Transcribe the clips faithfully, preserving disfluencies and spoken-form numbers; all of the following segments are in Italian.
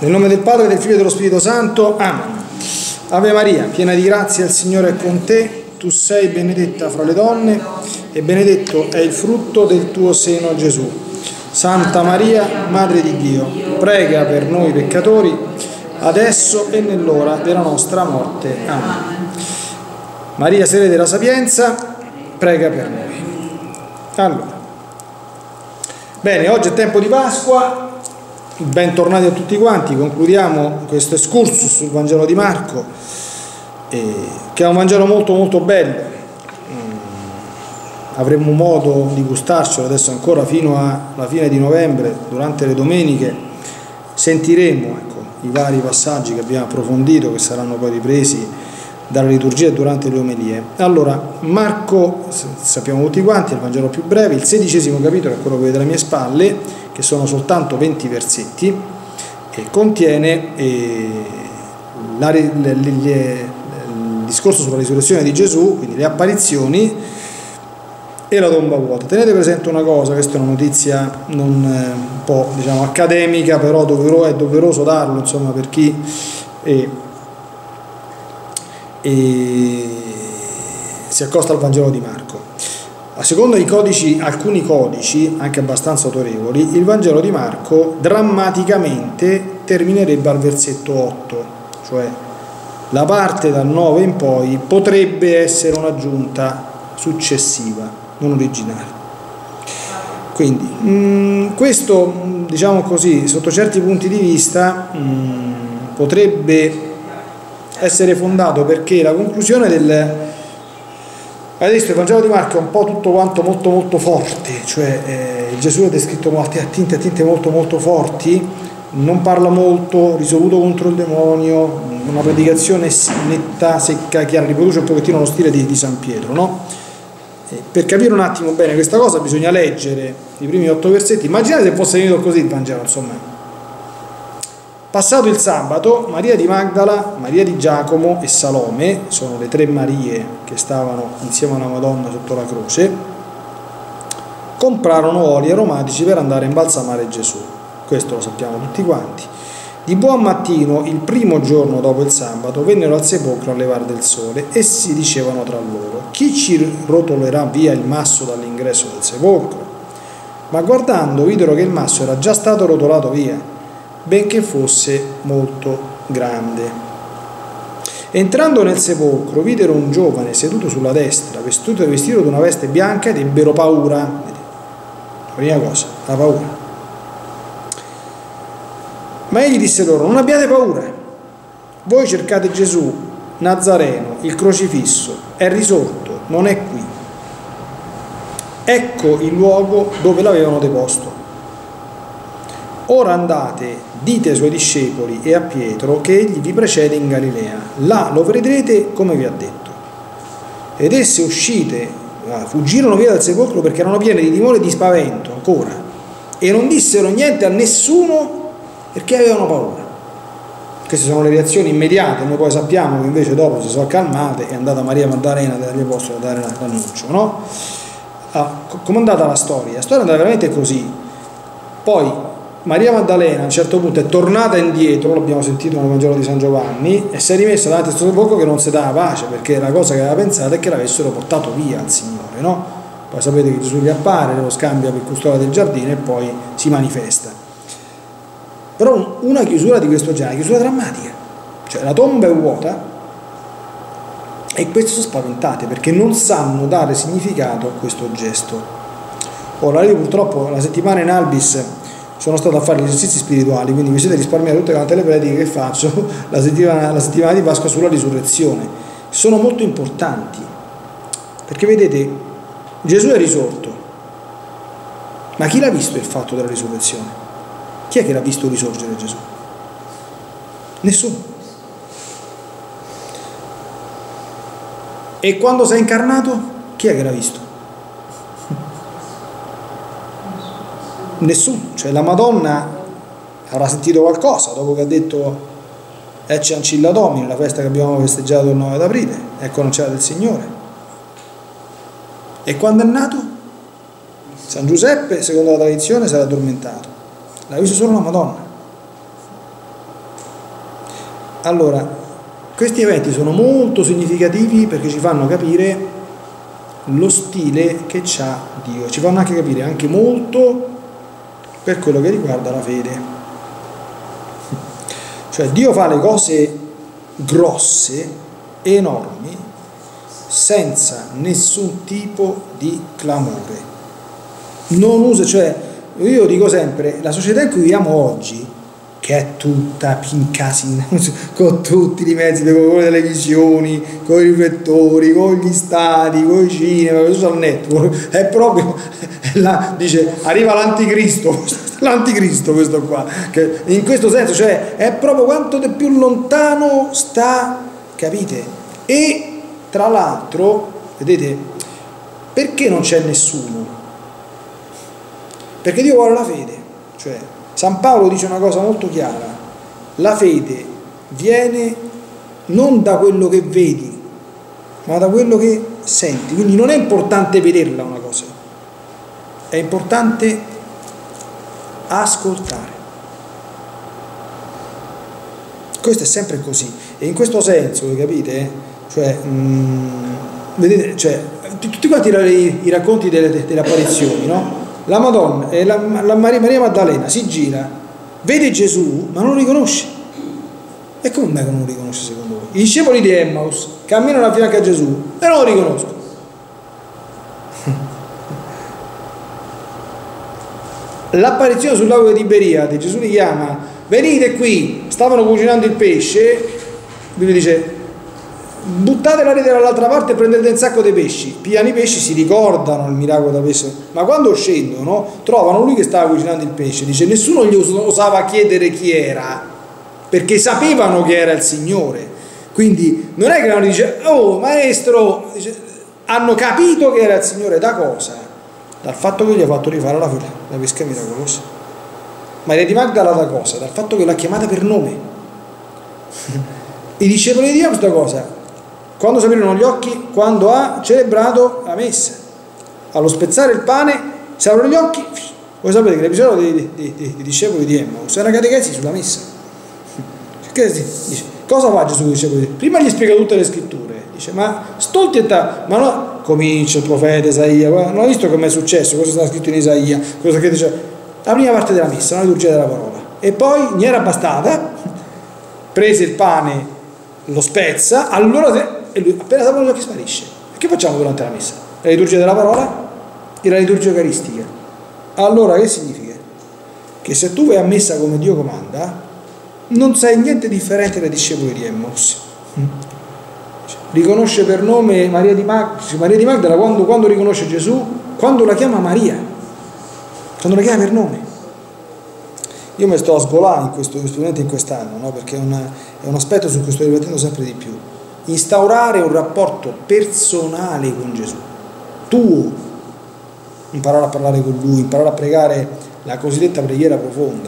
Nel nome del Padre, del Figlio e dello Spirito Santo. Amen. Ave Maria, piena di grazia, il Signore è con te. Tu sei benedetta fra le donne e benedetto è il frutto del tuo seno, Gesù. Santa Maria, Madre di Dio, prega per noi peccatori, adesso e nell'ora della nostra morte. Amen. Maria, Sede della Sapienza, prega per noi. Allora, bene, oggi è tempo di Pasqua. Bentornati a tutti quanti. Concludiamo questo excursus sul Vangelo di Marco, eh, che è un Vangelo molto molto bello. Mm, avremo modo di gustarcelo adesso ancora fino alla fine di novembre. Durante le domeniche sentiremo ecco, i vari passaggi che abbiamo approfondito, che saranno poi ripresi dalla liturgia e durante le omelie. Allora, Marco, sappiamo tutti quanti, è il Vangelo più breve, il sedicesimo capitolo è quello che vedete alle mie spalle, che sono soltanto venti versetti, e contiene eh, la, le, le, le, il discorso sulla risurrezione di Gesù, quindi le apparizioni e la tomba vuota. Tenete presente una cosa, questa è una notizia non eh, un po' diciamo accademica, però dovero, è doveroso darlo, insomma, per chi eh, eh, si accosta al Vangelo di Marco. Secondo i codici, alcuni codici, anche abbastanza autorevoli, il Vangelo di Marco drammaticamente terminerebbe al versetto otto, cioè la parte dal nove in poi potrebbe essere un'aggiunta successiva, non originale. Quindi, mh, questo, diciamo così, sotto certi punti di vista, mh, potrebbe essere fondato perché la conclusione del... Adesso il Vangelo di Marco è un po' tutto quanto molto molto forte, cioè eh, Gesù è descritto a tinte, a tinte molto molto forti, non parla molto, risoluto contro il demonio, una predicazione netta, secca, chiara, riproduce un pochettino lo stile di, di San Pietro, no? Eh, per capire un attimo bene questa cosa bisogna leggere i primi otto versetti. Immaginate se fosse venuto così il Vangelo, insomma. Passato il sabato, Maria di Magdala, Maria di Giacomo e Salome, sono le tre Marie che stavano insieme alla Madonna sotto la croce, comprarono oli aromatici per andare a imbalsamare Gesù. Questo lo sappiamo tutti quanti. Di buon mattino, il primo giorno dopo il sabato, vennero al sepolcro a levar del sole e si dicevano tra loro: chi ci rotolerà via il masso dall'ingresso del sepolcro? Ma guardando videro che il masso era già stato rotolato via, benché fosse molto grande. Entrando nel sepolcro videro un giovane seduto sulla destra, vestito, vestito di una veste bianca, ed ebbero paura. La prima cosa, la paura. Ma egli disse loro: non abbiate paura, voi cercate Gesù Nazareno, il crocifisso, è risorto, non è qui. Ecco il luogo dove l'avevano deposto. Ora andate, dite ai suoi discepoli e a Pietro che egli vi precede in Galilea, là lo vedrete come vi ha detto. Ed esse uscite, fuggirono via dal sepolcro perché erano piene di timore e di spavento ancora, e non dissero niente a nessuno perché avevano paura. Queste sono le reazioni immediate. Noi poi sappiamo che invece dopo si sono calmate, è andata Maria Maddalena dagli apostoli a dare l'annuncio, no? Ah, com'è andata la storia? La storia è andata veramente così. Poi Maria Maddalena a un certo punto è tornata indietro, l'abbiamo sentito nel Vangelo di San Giovanni, e si è rimessa davanti a questo sepolcro che non si dava pace, perché la cosa che aveva pensato è che l'avessero portato via al Signore, no? Poi sapete che Gesù gli appare, lo scambia per custodia del giardino e poi si manifesta. Però una chiusura di questo genere, una chiusura drammatica, cioè la tomba è vuota e questi sono spaventate perché non sanno dare significato a questo gesto. Ora io purtroppo la settimana in Albis sono stato a fare gli esercizi spirituali, quindi vi siete risparmiati tutte quante le prediche che faccio la settimana, la settimana di Pasqua sulla risurrezione. Sono molto importanti, perché vedete, Gesù è risorto, ma chi l'ha visto il fatto della risurrezione? Chi è che l'ha visto risorgere Gesù? Nessuno. E quando si è incarnato, chi è che l'ha visto? Nessuno. Cioè la Madonna avrà sentito qualcosa dopo che ha detto Ecce Ancilla Domini, la festa che abbiamo festeggiato il nove d'aprile, ecco l'Ancella del Signore. E quando è nato? San Giuseppe, secondo la tradizione, si era addormentato. L'ha visto solo la Madonna. Allora, questi eventi sono molto significativi perché ci fanno capire lo stile che c'ha Dio, ci fanno anche capire anche molto per quello che riguarda la fede. Cioè Dio fa le cose grosse, enormi, senza nessun tipo di clamore. Non usa, cioè io dico sempre, la società in cui viviamo oggi, che è tutta incasina, con tutti i mezzi, con le televisioni, con i riflettori, con gli stadi, con i cinema, con i social network, è proprio, là, dice, arriva l'anticristo, l'anticristo questo qua, che in questo senso, cioè, è proprio quanto di più lontano sta, capite? E tra l'altro, vedete, perché non c'è nessuno? Perché Dio vuole la fede, cioè, San Paolo dice una cosa molto chiara: la fede viene non da quello che vedi, ma da quello che senti. Quindi non è importante vederla una cosa, è importante ascoltare. Questo è sempre così. E in questo senso, voi capite? Cioè, mh, vedete, cioè, tutti quanti i, i racconti delle, delle apparizioni, no? La Madonna e la, la Maria, Maria Maddalena si gira, vede Gesù ma non lo riconosce. E come mai che non lo riconosce secondo voi? I discepoli di Emmaus camminano a fianco a Gesù e non lo riconoscono. L'apparizione sul lago di Tiberiade, Gesù li chiama, venite qui, stavano cucinando il pesce, lui dice buttate la rete dall'altra parte e prendete un sacco di pesci. Pigliano i pesci, si ricordano il miracolo da pesce, ma quando scendono trovano lui che stava cucinando il pesce. Dice nessuno gli osava chiedere chi era, perché sapevano che era il Signore. Quindi non è che non dice oh maestro, dice, hanno capito che era il Signore. Da cosa? Dal fatto che gli ha fatto rifare la, la pesca miracolosa. Maria di Magdala da cosa? Dal fatto che l'ha chiamata per nome. I discepoli di Dio da cosa? Quando si aprirono gli occhi, quando ha celebrato la messa, allo spezzare il pane, si aprono gli occhi. Voi sapete che l'episodio dei, dei, dei, dei discepoli di Emmaus è una catechesi sulla messa. Che dice, cosa fa Gesù con i discepoli? Prima gli spiega tutte le scritture, dice, ma stolti e ta, ma no, comincia il profeta Isaia, non ho visto come è successo, cosa sta scritto in Isaia, cosa che dice, la prima parte della messa, la liturgia della parola, e poi non era bastata, prese il pane, lo spezza, allora e lui appena si aprono gli occhi sparisce. E che facciamo durante la messa? La liturgia della parola e la liturgia eucaristica. Allora che significa? Che se tu vai a messa come Dio comanda, non sei niente differente dai discepoli di Emmaus. Riconosce per nome Maria di Magdala, Maria di Magdala quando, quando riconosce Gesù, quando la chiama Maria, quando la chiama per nome. Io mi sto a sgolare in questo, specialmente in quest'anno, no? Perché è, una, è un aspetto su cui sto riflettendo sempre di più. Instaurare un rapporto personale con Gesù, tuo, imparare a parlare con Lui, imparare a pregare la cosiddetta preghiera profonda.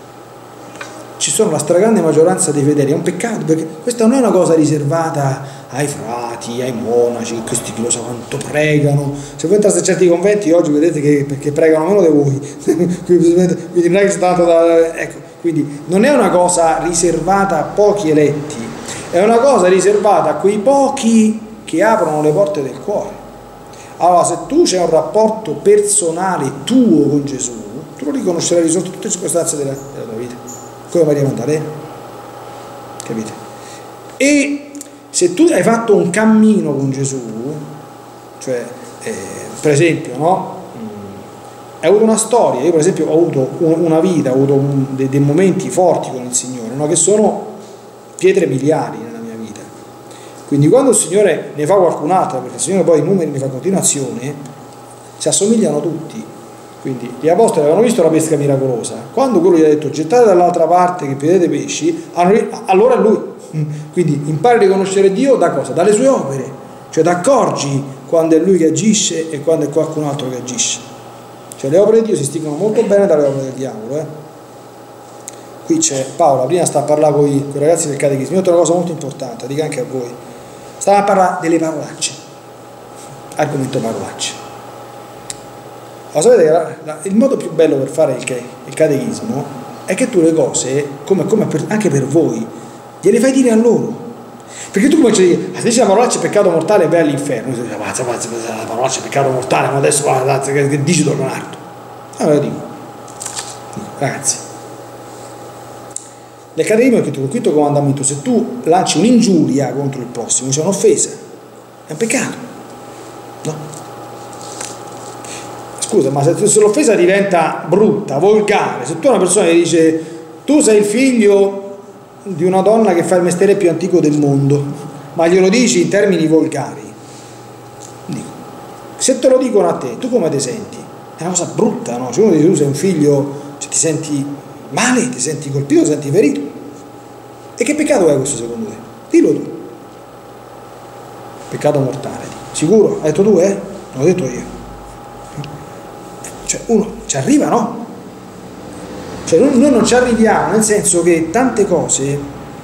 Ci sono la stragrande maggioranza dei fedeli, è un peccato, perché questa non è una cosa riservata ai frati, ai monaci, questi che lo sa quanto pregano. Se voi entrate a certi conventi oggi vedete che perché pregano meno di voi, quindi non è che stato da, ecco, quindi non è una cosa riservata a pochi eletti, è una cosa riservata a quei pochi che aprono le porte del cuore. Allora, se tu c'è un rapporto personale tuo con Gesù, tu lo riconoscerai sotto tutte le circostanze della, della tua vita, come Maria Maddalena, capite? E se tu hai fatto un cammino con Gesù, cioè, eh, per esempio, no? Hai avuto una storia, io per esempio ho avuto una vita, ho avuto un, dei, dei momenti forti con il Signore, no? Che sono pietre miliari nella mia vita. Quindi quando il Signore ne fa qualcun'altra, perché il Signore poi i numeri ne fa continuazione, si assomigliano tutti. Quindi gli apostoli avevano visto la pesca miracolosa, quando quello gli ha detto gettate dall'altra parte che prendete pesci, allora è lui. Quindi impari a riconoscere Dio da cosa? Dalle sue opere, cioè ti accorgi quando è lui che agisce e quando è qualcun altro che agisce. Cioè le opere di Dio si distinguono molto bene dalle opere del diavolo, eh? Qui c'è Paola, prima sta a parlare con i ragazzi del catechismo, io ho detto una cosa molto importante, dico anche a voi, stava a parlare delle parolacce, argomento parolacce. Ma sapete che la, la, il modo più bello per fare il, il catechismo è che tu le cose, come, come per, anche per voi, gliele fai dire a loro. Perché tu cominci a dire, se dici la parolaccia è peccato mortale, vai all'inferno. Tu dici, pazza, pazza, la parolaccia è peccato mortale, ma adesso guarda, che, che dici Don Leonardo? Allora dico, dico, ragazzi, nel catechismo è scritto col quinto comandamento, se tu lanci un'ingiuria contro il prossimo, c'è un'offesa, è un peccato, no? Scusa, ma se, se l'offesa diventa brutta, volgare, se tu a una persona gli dice tu sei il figlio di una donna che fa il mestiere più antico del mondo, ma glielo dici in termini volgari, dico, se te lo dicono a te, tu come ti senti? È una cosa brutta, no? Se uno dice tu sei un figlio, cioè, ti senti male, ti senti colpito, ti senti ferito. E che peccato è questo secondo te? Dillo tu. Peccato mortale. Sicuro? Hai detto tu, eh? L'ho detto io. Cioè uno ci arriva, no? Cioè noi non ci arriviamo, nel senso che tante cose,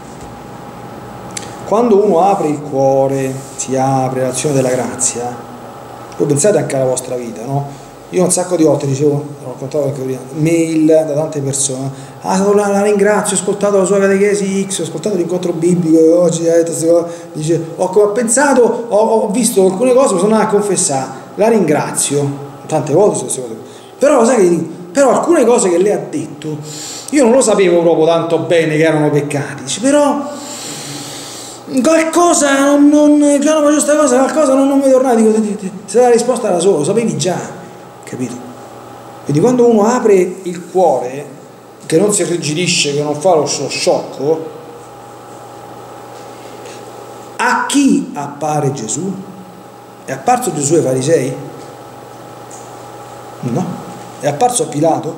quando uno apre il cuore, si apre l'azione della grazia, voi pensate anche alla vostra vita, no? Io un sacco di volte dicevo, l'ho raccontato anche prima, mail da tante persone, ah la, la ringrazio, ho ascoltato la sua catechesi X, ho ascoltato l'incontro biblico e oggi ha detto, dice, ho, ho pensato, ho, ho visto alcune cose, mi sono andato a confessare, la ringrazio, tante volte sono queste cose, però sai che dico, però alcune cose che lei ha detto io non lo sapevo proprio tanto bene che erano peccati, dice, però qualcosa non, non quando facevo questa cosa qualcosa non, non mi tornava, dico, se la risposta era solo, lo sapevi già, capito? Quindi quando uno apre il cuore, che non si irrigidisce, che non fa lo sciocco, a chi appare Gesù? È apparso Gesù ai farisei? No. È apparso a Pilato?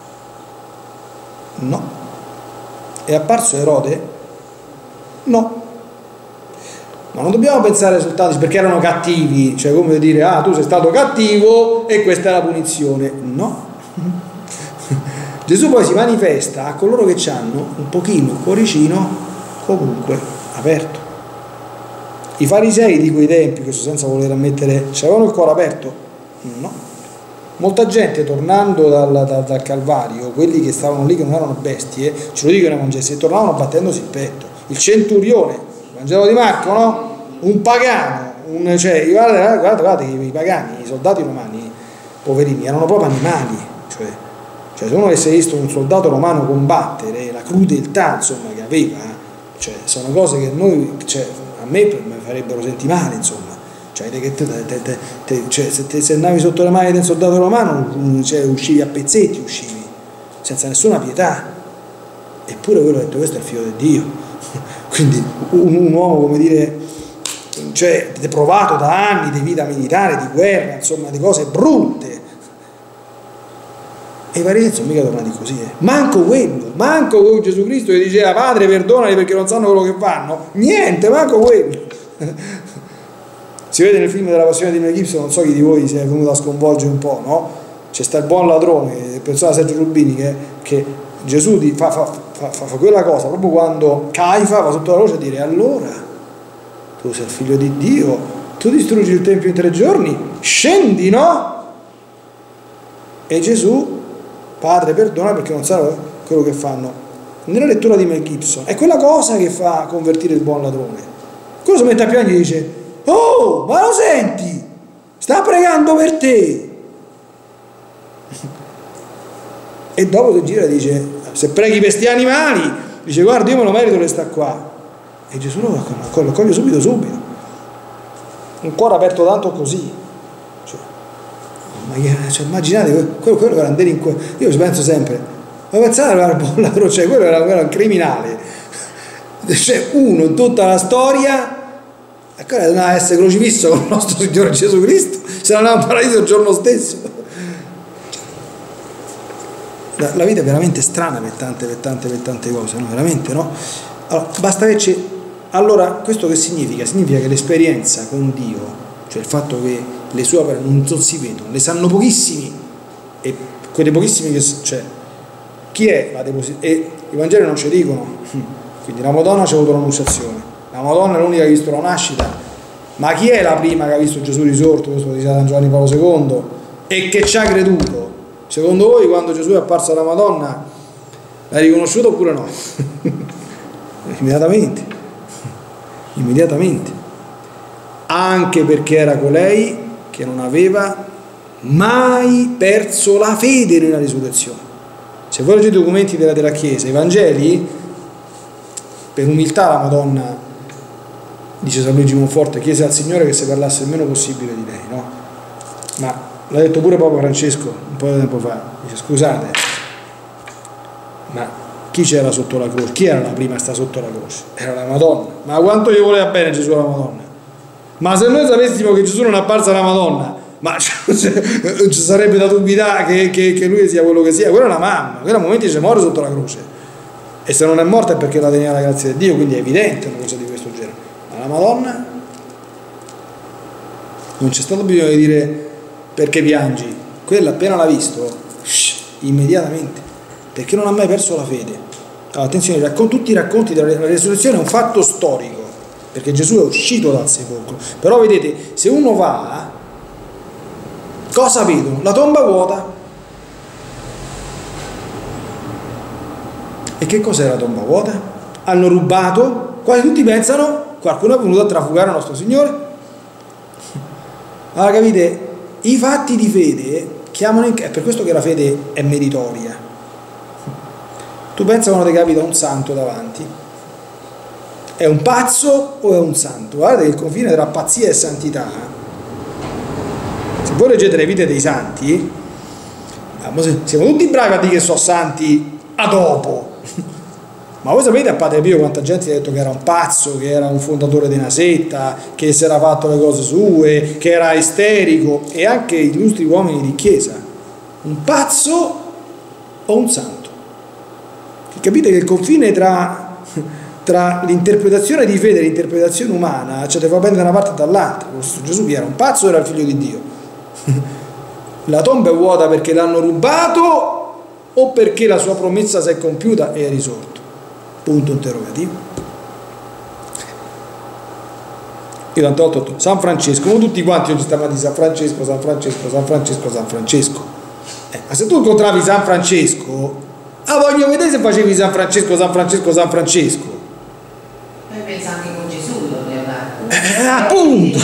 No. È apparso a Erode? No. Ma non dobbiamo pensare soltanto perché erano cattivi, cioè come dire, ah tu sei stato cattivo e questa è la punizione. No. Gesù poi si manifesta a coloro che hanno un pochino il cuoricino comunque aperto. I farisei di quei tempi, questo senza voler ammettere, avevano il cuore aperto? No. Molta gente tornando dal, dal, dal Calvario, quelli che stavano lì che non erano bestie, ce lo dicono i Vangeli, tornavano battendosi il petto. Il centurione, il Vangelo di Marco, no? Un pagano, un, cioè, guardate, guardate, guardate che i pagani, i soldati romani, poverini, erano proprio animali. Cioè, cioè se uno avesse visto un soldato romano combattere, la crudeltà insomma che aveva, cioè, sono cose che noi, cioè, a me mi farebbero sentire male, insomma. Cioè, che te, te, te, te, cioè se, te, se andavi sotto le mani del soldato romano, cioè, uscivi a pezzetti, uscivi senza nessuna pietà, eppure quello ha detto questo è il figlio di Dio. Quindi un, un uomo, come dire, cioè provato da anni di vita militare, di guerra, insomma di cose brutte, e i farisei sono mica tornati così, eh. manco quello, manco quello Gesù Cristo che diceva padre perdonali perché non sanno quello che fanno, niente, manco quello. Si vede nel film della Passione di Mel Gibson, non so chi di voi si è venuto a sconvolgere un po', no? C'è sta il buon ladrone, il personaggio Sergio Rubini, che, che Gesù fa, fa, fa, fa, fa quella cosa proprio quando Caifa va sotto la luce a dire allora tu sei il figlio di Dio, tu distruggi il tempio in tre giorni, scendi, no? E Gesù, padre perdona perché non sanno quello che fanno. Nella lettura di Mel Gibson è quella cosa che fa convertire il buon ladrone. Quello si mette a piangere e dice oh, ma lo senti? Sta pregando per te. E dopo si gira e dice se preghi per questi animali, dice guarda io me lo merito che sta qua. E Gesù lo accoglie subito subito. Un cuore aperto tanto così. Cioè, ma, cioè, immaginate quello, quello era andare in que... Io ci penso sempre, ma pensate al buon ladrone, cioè quello era, era un criminale. Cioè uno in tutta la storia ancora doveva essere crocifisso con il nostro Signore Gesù Cristo, se non andava in paradiso il giorno stesso. La, la vita è veramente strana per tante, per tante, per tante cose, no? Veramente, no? Allora, basta che c'è. Allora, questo che significa? Significa che l'esperienza con Dio, cioè il fatto che le sue opere non si vedono, le sanno pochissimi, e quelle pochissime che cioè, chi è la deposizione? E i Vangeli non ci dicono, quindi la Madonna ci ha avuto l'annunciazione. La Madonna è l'unica che ha visto la nascita, ma chi è la prima che ha visto Gesù risorto? Questo lo dice San Giovanni Paolo secondo e che ci ha creduto. Secondo voi quando Gesù è apparso alla Madonna l'ha riconosciuto oppure no? Immediatamente, immediatamente, anche perché era colei che non aveva mai perso la fede nella risurrezione. Se voi leggete i documenti della, della Chiesa, i Vangeli, per umiltà la Madonna, dice San Luigi Monforte, chiese al Signore che si parlasse il meno possibile di lei, no? Ma l'ha detto pure Papa Francesco un po' di tempo fa, dice scusate, ma chi c'era sotto la croce? Chi era la prima a stare sotto la croce? Era la Madonna. Ma quanto gli voleva bene Gesù alla Madonna? Ma se noi sapessimo che Gesù non è apparsa alla Madonna, ma ci sarebbe da dubitare che, che, che lui sia quello che sia. Quella è una mamma, quella a momenti ci muore sotto la croce, e se non è morta è perché la teneva la grazia di Dio, quindi è evidente una cosa di questo genere. Ma la Madonna non c'è stato bisogno di dire perché piangi, quella appena l'ha visto shh, immediatamente, perché non ha mai perso la fede. Allora, attenzione, tutti i racconti della resurrezione è un fatto storico, perché Gesù è uscito dal sepolcro, però vedete, se uno va, cosa vedono? La tomba vuota. E che cos'è la tomba vuota? Hanno rubato, quasi tutti pensano qualcuno è venuto a trafugare il nostro Signore. Allora capite, i fatti di fede chiamano in... è per questo che la fede è meritoria. Tu pensa quando ti capita un santo davanti, è un pazzo o è un santo? Guardate che il confine tra pazzia e santità, se voi leggete le vite dei santi, siamo tutti bravi a dire che sono santi a dopo, ma voi sapete a Padre Pio quanta gente ha detto che era un pazzo, che era un fondatore di una setta, che si era fatto le cose sue, che era isterico, e anche illustri uomini di chiesa. Un pazzo o un santo? Capite che il confine tra, tra l'interpretazione di fede e l'interpretazione umana, cioè te fa prendere da una parte e dall'altra. Gesù chi era? Un pazzo o era il figlio di Dio? La tomba è vuota perché l'hanno rubato o perché la sua promessa si è compiuta e è risorto? Punto interrogativo. Io tante volte ho detto San Francesco, come tutti quanti oggi stiamo di San Francesco, San Francesco, San Francesco, San Francesco. Eh, ma se tu incontravi San Francesco, ah, voglio vedere se facevi San Francesco, San Francesco, San Francesco. Noi pensiamo che con Gesù Leonardo. Eh, appunto.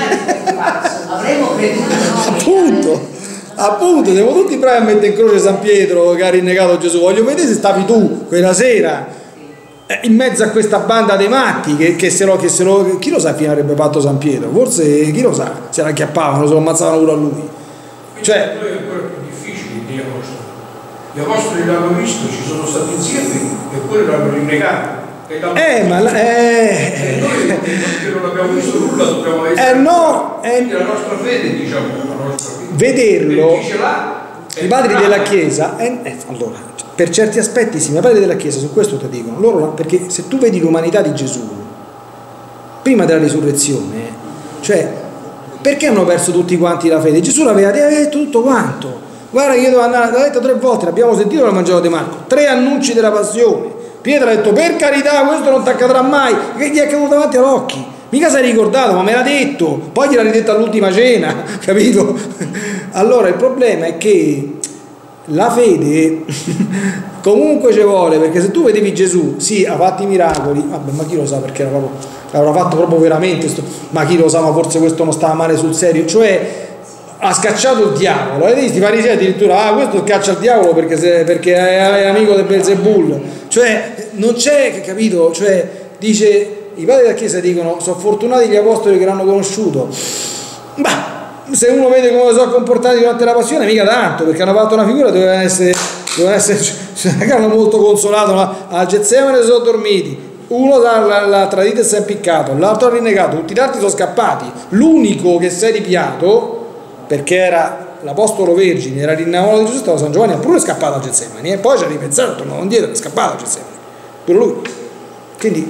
Avremmo creduto noi. Appunto. Appunto, siamo tutti bravi a mettere in croce San Pietro che ha rinnegato Gesù. Voglio vedere se stavi tu quella sera eh, in mezzo a questa banda dei matti che, che, se lo, che se lo, chi lo sa fine avrebbe fatto San Pietro? Forse chi lo sa, se la acchiappavano, se lo ammazzavano pure a lui. Cioè, è ancora più difficile degli apostoli. Gli apostoli l'hanno visto, ci sono stati insieme e poi l'hanno rinnegato. Eh, ma la, eh, e noi che non abbiamo visto nulla dobbiamo essere. Eh no, eh, la nostra fede, diciamo, la nostra fede. Vederlo, chi ce l'ha, i padri della Chiesa, eh, eh, allora, per certi aspetti sì, ma i padri della Chiesa su questo ti dicono, loro, perché se tu vedi l'umanità di Gesù prima della risurrezione, cioè, perché hanno perso tutti quanti la fede? Gesù l'aveva detto tutto quanto. Guarda che io devo andare, l'ha detto tre volte, l'abbiamo sentito nel Vangelo di Marco, tre annunci della passione. Pietro ha detto per carità questo non ti accadrà mai, che gli è caduto davanti agli occhi, mica si è ricordato, ma me l'ha detto, poi gliel'ha ridetto all'ultima cena, capito? Allora il problema è che la fede comunque ci vuole, perché se tu vedevi Gesù, sì, ha fatto i miracoli, vabbè, ma chi lo sa perché era proprio, l'avrà fatto proprio veramente, sto, ma chi lo sa, ma forse questo non stava male sul serio, cioè ha scacciato il diavolo, avete visto i farisei addirittura, ah questo scaccia il diavolo perché, se, perché è amico del Belzebul, cioè non c'è, capito, cioè dice, i padri della Chiesa dicono sono fortunati gli apostoli che l'hanno conosciuto, ma se uno vede come sono comportati durante la passione mica tanto, perché hanno fatto una figura, dovevano essere, dovevano essere cioè, hanno molto consolato, al Getsemane si sono dormiti, uno l'ha tradito e si è impiccato, l'altro ha rinnegato, tutti gli altri sono scappati, l'unico che si è ripiato perché era l'apostolo vergine, era l'innamorato di Gesù, stava San Giovanni, ha pure scappato a Getsemani e poi ci ha ripensato, tornato indietro, è scappato a Getsemani, pure lui. Quindi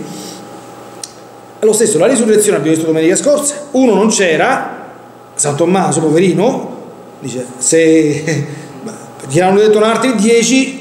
è lo stesso, la risurrezione abbiamo visto domenica scorsa, uno non c'era, San Tommaso poverino, dice se gli hanno detto un altri dieci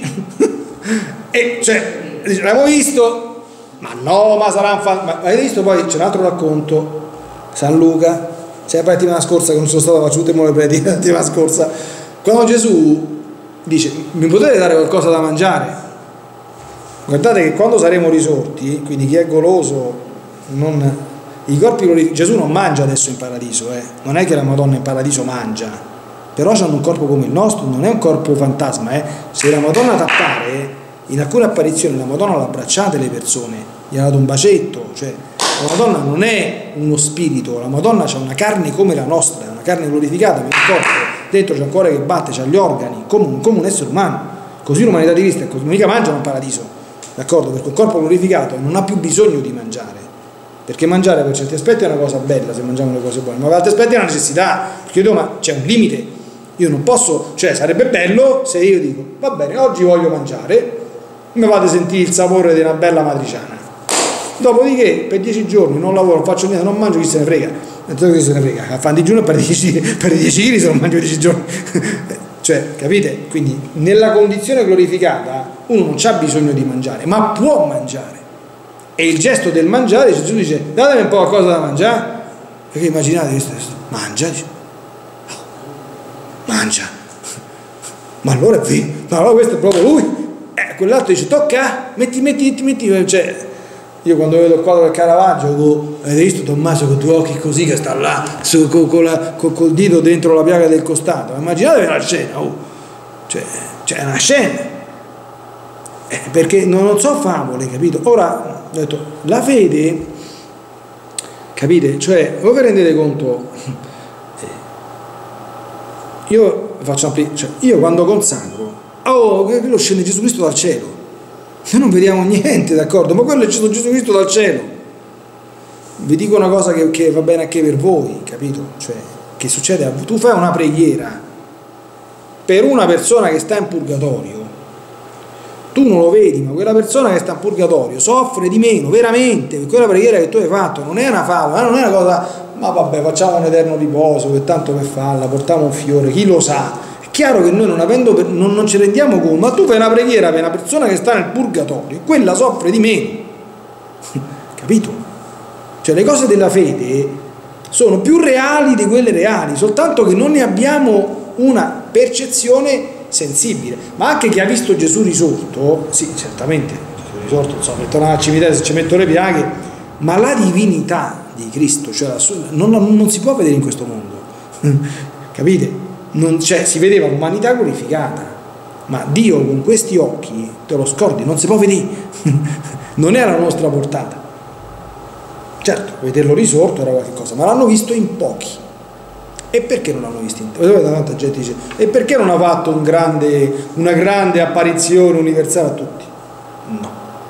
e cioè l'abbiamo visto, ma no, ma sarà un fan, ma avete visto poi c'è un altro racconto, San Luca, sempre la settimana scorsa che non sono stato facciute le predi la settimana scorsa, quando Gesù dice mi potete dare qualcosa da mangiare, Guardate che quando saremo risorti, quindi chi è goloso, non, i corpi glorificati, Gesù non mangia adesso in paradiso, eh. Non è che la Madonna in paradiso mangia, però hanno un corpo come il nostro, non è un corpo fantasma, eh. Se la Madonna t'appare, in alcune apparizioni la Madonna l'ha abbracciate le persone, gli ha dato un bacetto, cioè la Madonna non è uno spirito, la Madonna ha una carne come la nostra, una carne glorificata, per il corpo, dentro c'è un cuore che batte, c'ha gli organi, come un, come un essere umano. Così l'umanità di Cristo, mica mangiano in paradiso, d'accordo? Perché un corpo glorificato non ha più bisogno di mangiare, perché mangiare per certi aspetti è una cosa bella se mangiamo le cose buone, ma per altri aspetti è una necessità, perché io dico, ma c'è un limite, io non posso, cioè sarebbe bello se io dico, va bene, oggi voglio mangiare, mi fate sentire il sapore di una bella matriciana, dopodiché per dieci giorni non lavoro, non faccio niente, non mangio, chi se ne frega, chi se ne frega, a fan digiuno per dieci chili se non mangio dieci giorni. Cioè, capite? Quindi nella condizione glorificata uno non c'ha bisogno di mangiare, ma può mangiare. E il gesto del mangiare, Gesù dice, datemi un po' qualcosa da mangiare. Perché immaginate questo, mangia, dice, oh, mangia. Ma allora è vero, ma allora questo è proprio lui. Eh, quell'altro dice, tocca, metti, metti, metti, metti. Cioè, io quando vedo il quadro del Caravaggio, oh, avete visto Tommaso con due occhi così che sta là su, con, con la, con, col dito dentro la piaga del costato, immaginatevi la scena, oh. cioè, cioè è una scena, eh, perché non, non so favole, capito? Ora ho detto, la fede, capite? Cioè, voi vi rendete conto, io faccio ampli, cioè, io quando consacro, oh, che lo scende Gesù Cristo dal cielo. Noi non vediamo niente, d'accordo? Ma quello è Gesù Cristo dal cielo. Vi dico una cosa che, che va bene anche per voi, capito? Cioè, che succede? Tu fai una preghiera per una persona che sta in purgatorio, tu non lo vedi, ma quella persona che sta in purgatorio soffre di meno, veramente, per quella preghiera che tu hai fatto. Non è una favola, non è una cosa, ma vabbè, facciamo un eterno riposo, che tanto per farla, portiamo un fiore, chi lo sa. Chiaro che noi non, avendo, non, non ci rendiamo conto, ma tu fai una preghiera per una persona che sta nel purgatorio, quella soffre di meno, capito? Cioè le cose della fede sono più reali di quelle reali, soltanto che non ne abbiamo una percezione sensibile. Ma anche chi ha visto Gesù risorto, sì, certamente Gesù risorto, non so, mettono al cimitero se ci metto le piaghe, ma la divinità di Cristo, cioè la sua, non, non si può vedere in questo mondo, capite? Non c'è, si vedeva l'umanità glorificata, ma Dio con questi occhi te lo scordi, non si può vedere, non era la nostra portata. Certo, vederlo risorto era qualche cosa, ma l'hanno visto in pochi. E perché non l'hanno visto in pochi? Tanta gente dice, e perché non ha fatto un grande, una grande apparizione universale a tutti? No,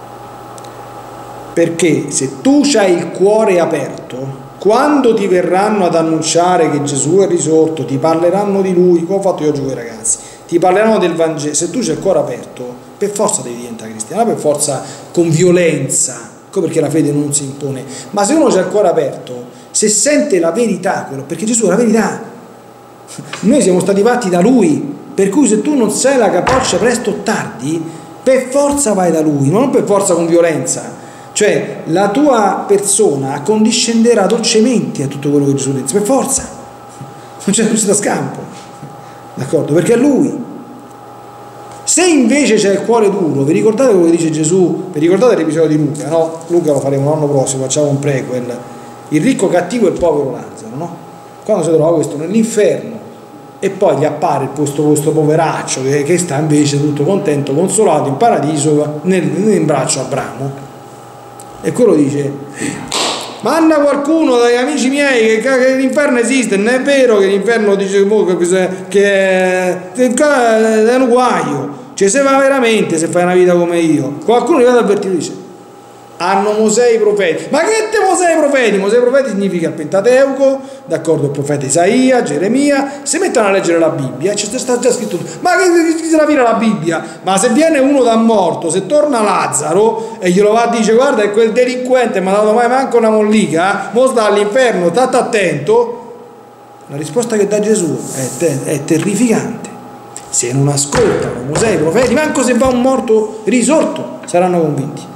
perché se tu c'hai il cuore aperto, quando ti verranno ad annunciare che Gesù è risorto, ti parleranno di Lui, come ho fatto io oggi con i ragazzi, ti parleranno del Vangelo, se tu c'hai il cuore aperto, per forza devi diventare cristiano, per forza con violenza, ecco perché la fede non si impone, ma se uno c'ha il cuore aperto, se sente la verità, quello, perché Gesù è la verità, noi siamo stati fatti da Lui, per cui se tu non sei la capoccia presto o tardi, per forza vai da Lui, non per forza con violenza. Cioè la tua persona accondiscenderà dolcemente a tutto quello che Gesù dice, per forza, non c'è più da scampo, d'accordo? Perché è Lui. Se invece c'è il cuore duro, vi ricordate quello che dice Gesù? Vi ricordate l'episodio di Luca? No? Luca lo faremo l'anno prossimo, facciamo un prequel. Il ricco cattivo e il povero Lazzaro, no? Quando si trova questo nell'inferno e poi gli appare questo, questo poveraccio che, che sta invece tutto contento, consolato in paradiso nel, nel braccio a Abramo. E quello dice, manda qualcuno dagli amici miei che, che l'inferno esiste, non è vero che l'inferno dice che, che, che è un guaio, cioè se va veramente, se fai una vita come io, qualcuno gli va ad avvertire e dice, hanno Mosè i profeti, ma che te Mosè i profeti? Mosè i profeti significa il Pentateuco, d'accordo, il profeta Isaia, Geremia, si mettono a leggere la Bibbia, c'è sta già scritto, ma che si ravvira la Bibbia? Ma se viene uno da morto, se torna Lazzaro e glielo va a dire, guarda è quel delinquente, ma non ha dato mai manco una mollica, mo sta all'inferno, state attento, la risposta che dà Gesù è, te è terrificante. Se non ascoltano Mosè i profeti, manco se va un morto risorto, saranno convinti.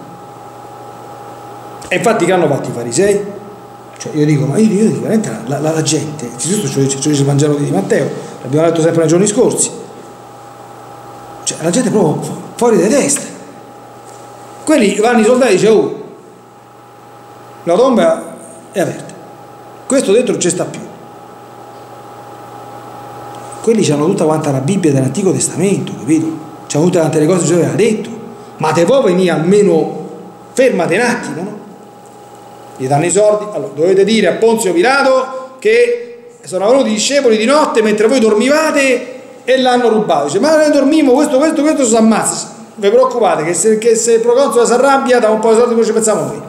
E infatti che hanno fatto i farisei? Cioè io dico, ma io, io dico, veramente la, la, la gente, innanzitutto ci dice il Vangelo di Matteo, l'abbiamo letto sempre nei giorni scorsi, cioè la gente è proprio fuori di testa, Quelli vanno i soldati e dice: oh, la tomba è aperta, questo dentro non ci sta più. Quelli hanno tutta quanta la Bibbia dell'Antico Testamento, capito? C'hanno tutte quante le cose che Gesù aveva detto. Ma te può venire almeno, fermate un attimo, no? Gli danno i soldi, allora dovete dire a Ponzio Pilato che sono venuti i discepoli di notte mentre voi dormivate e l'hanno rubato. Dice: ma noi dormiamo, questo, questo, questo si ammazza. Vi preoccupate che se, che se il proconsole si arrabbia da un po' di soldi come ci pensiamo noi.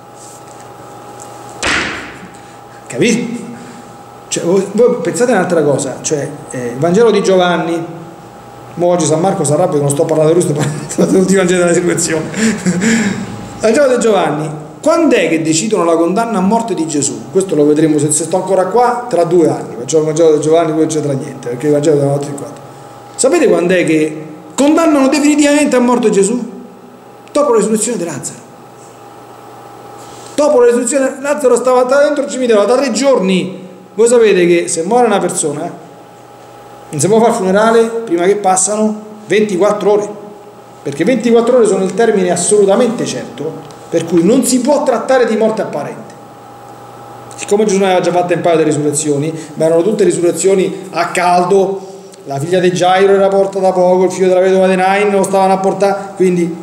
Capito? Cioè, voi, voi pensate un'altra cosa, cioè eh, il Vangelo di Giovanni, mo oggi San Marco si arrabbia che non sto parlando di lui, sto parlando di tutti i Vangeli della resurrezione. Il Vangelo di Giovanni, quando è che decidono la condanna a morte di Gesù? Questo lo vedremo se, se sto ancora qua tra due anni. Facciamo il Vangelo di Giovanni, poi non c'entra niente, perché il Vangelo della notte è quattro. Sapete quando è che condannano definitivamente a morte Gesù? Dopo la risurrezione di Lazzaro. Dopo la risurrezione Lazzaro stava dentro il cimitero da tre giorni. Voi sapete che se muore una persona non si può fare il funerale prima che passano ventiquattro ore, perché ventiquattro ore sono il termine assolutamente certo per cui non si può trattare di morte apparente. Siccome Gesù ne aveva già fatte un paio di risurrezioni, ma erano tutte risurrezioni a caldo, la figlia di Gairo era morta da poco, il figlio della vedova di Nain lo stavano a portare, quindi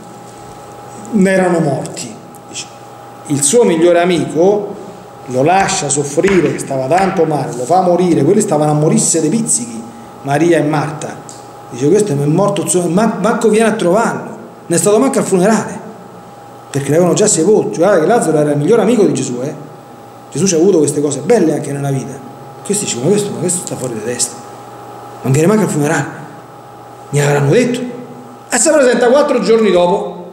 ne erano morti. Il suo migliore amico lo lascia soffrire, che stava tanto male, lo fa morire, quelli stavano a morisse dei pizzichi, Maria e Marta. Dice: questo è morto, manco viene a trovarlo, non è stato manco al funerale, perché l'avevano già sepolto. Guardate che Lazzaro era il migliore amico di Gesù, eh? Gesù ci ha avuto queste cose belle anche nella vita. Questi dicono: ma questo, ma questo sta fuori di testa, non viene manco al funerale, mi avranno detto. E si presenta quattro giorni dopo,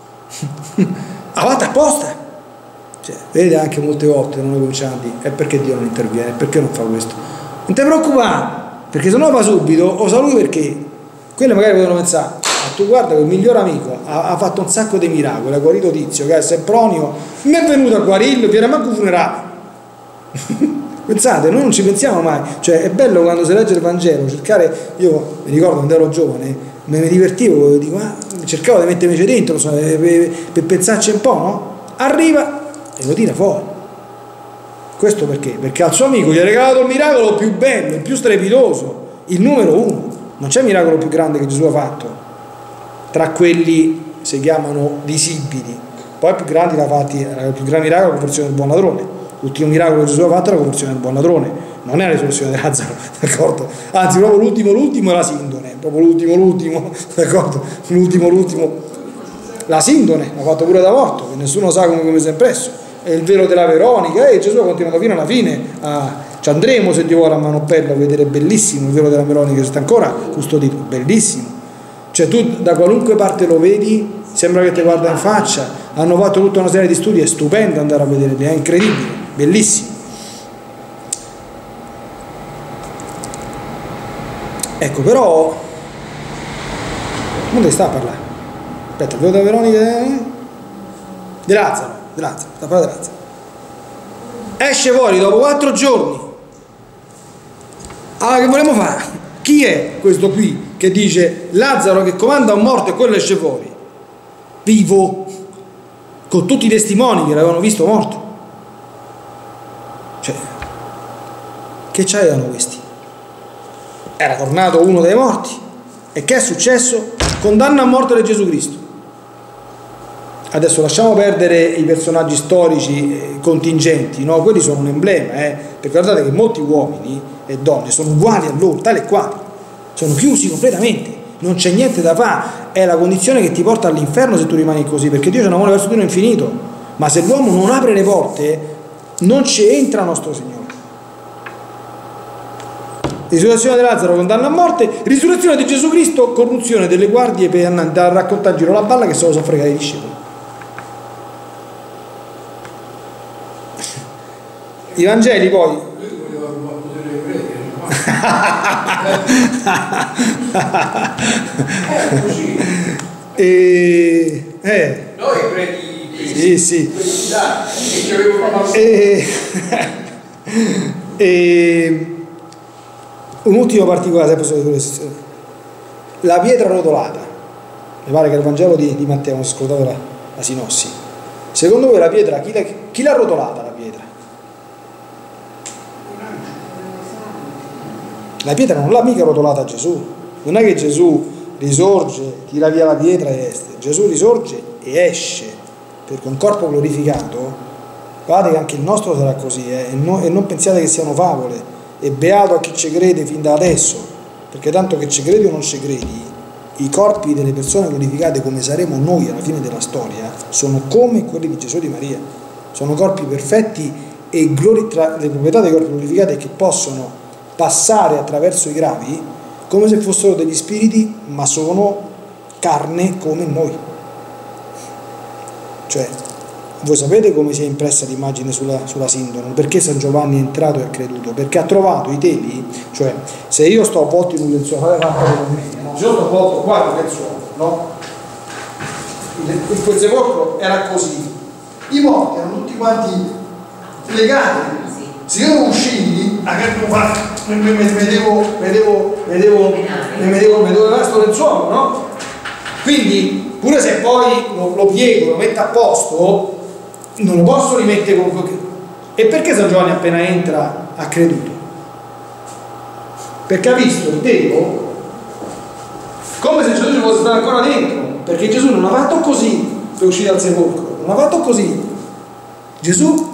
ha fatto apposta. Cioè, vedete, anche molte volte noi cominciamo a dire: è perché Dio non interviene, perché non fa questo? Non ti preoccupare, perché se no va subito, o sa lui, perché quelle magari potevano pensare: ah, tu guarda che il miglior amico ha, ha fatto un sacco di miracoli, ha guarito Tizio, che è Sempronio, mi è venuto a guarirlo, viene manco funerale. Pensate, noi non ci pensiamo mai. Cioè, è bello quando si legge il Vangelo, cercare, io mi ricordo quando ero giovane, me ne divertivo, dico, ah, cercavo di mettermi dentro, so, per, per, per pensarci un po', no? Arriva e lo tira fuori. Questo perché? Perché al suo amico gli ha regalato il miracolo più bello, il più strepitoso, il numero uno. Non c'è miracolo più grande che Gesù ha fatto tra quelli si chiamano visibili. Poi più grandi l'ha fatti, il più grande miracolo è la conversione del buon ladrone. L'ultimo miracolo che Gesù ha fatto è la conversione del buon ladrone, non è la risurrezione di Lazzaro, d'accordo? Anzi, proprio l'ultimo l'ultimo è la sindone, proprio l'ultimo l'ultimo, d'accordo? L'ultimo l'ultimo, la sindone l'ha fatto pure da morto, che nessuno sa come, come si è impresso. È il velo della Veronica, e Gesù ha continuato fino alla fine. Ah, ci andremo, se Dio vuole, a Manopello a vedere, bellissimo il velo della Veronica, che sta ancora custodito, bellissimo. Cioè tu da qualunque parte lo vedi, sembra che ti guarda in faccia. Hanno fatto tutta una serie di studi, è stupendo andare a vedere, è incredibile, bellissimo. Ecco, però come sta a parlare? Aspetta, il velo della Veronica è... di Lazzaro, di Lazzaro, sta a parlare di Lazzaro. Esce fuori dopo quattro giorni. Allora, che vogliamo fare? Chi è questo qui che dice Lazzaro che comanda un morto e quello esce fuori? Vivo, con tutti i testimoni che l'avevano visto morto. Cioè, che c'erano questi? Era tornato uno dei morti. E che è successo? Condanna a morte di Gesù Cristo. Adesso lasciamo perdere i personaggi storici contingenti, no? Quelli sono un emblema, eh? Perché guardate che molti uomini e donne sono uguali a loro, tale e quale, sono chiusi completamente, non c'è niente da fare. È la condizione che ti porta all'inferno se tu rimani così, perché Dio c'è un amore verso di noi infinito, ma se l'uomo non apre le porte non ci entra nostro Signore. Risurrezione di Lazzaro, condanna a morte. Risurrezione di Gesù Cristo, corruzione delle guardie per andare a raccontare in giro la balla che se lo sono fregati i discepoli. I Vangeli poi è così. e, eh, Noi preti, sì, sì. che ci avevo parlato. E, e un ultimo particolare, sempre sulla risurrezione. La pietra rotolata, mi pare che il Vangelo di, di Matteo, non si scordate la, la sinossi. Secondo voi la pietra, chi, la, chi l'ha rotolata la pietra? La pietra non l'ha mica rotolata Gesù. Non è che Gesù risorge, tira via la pietra e esce. Gesù risorge e esce, perché un corpo glorificato, guardate che anche il nostro sarà così, eh, e, no, e non pensiate che siano favole, e beato a chi ci crede fin da adesso, perché tanto che ci credi o non ci credi, i corpi delle persone glorificate come saremo noi alla fine della storia sono come quelli di Gesù e di Maria, sono corpi perfetti e glori, tra le proprietà dei corpi glorificati è che possono passare attraverso i gravi come se fossero degli spiriti, ma sono carne come noi. Cioè, voi sapete come si è impressa l'immagine sulla, sulla sindone? Perché San Giovanni è entrato e ha creduto? Perché ha trovato i teli, cioè se io sto avvolto in un lenzuolo, fate fatto con me, no? Se io sto avvolto qua in un lenzuolo, no? Il, quel sepolcro era così, i morti erano tutti quanti legati. Se io non uscivi, mi vedevo, vedevo, vedevo, mi vedevo, vedevo questo lenzuolo, no? Quindi, pure se poi lo, lo piego, lo metto a posto, non lo posso rimettere con... E perché San Giovanni appena entra ha creduto? Perché ha visto il telo come se Gesù ci fosse stato ancora dentro, perché Gesù non ha fatto così per uscire dal sepolcro, non ha fatto così. Gesù...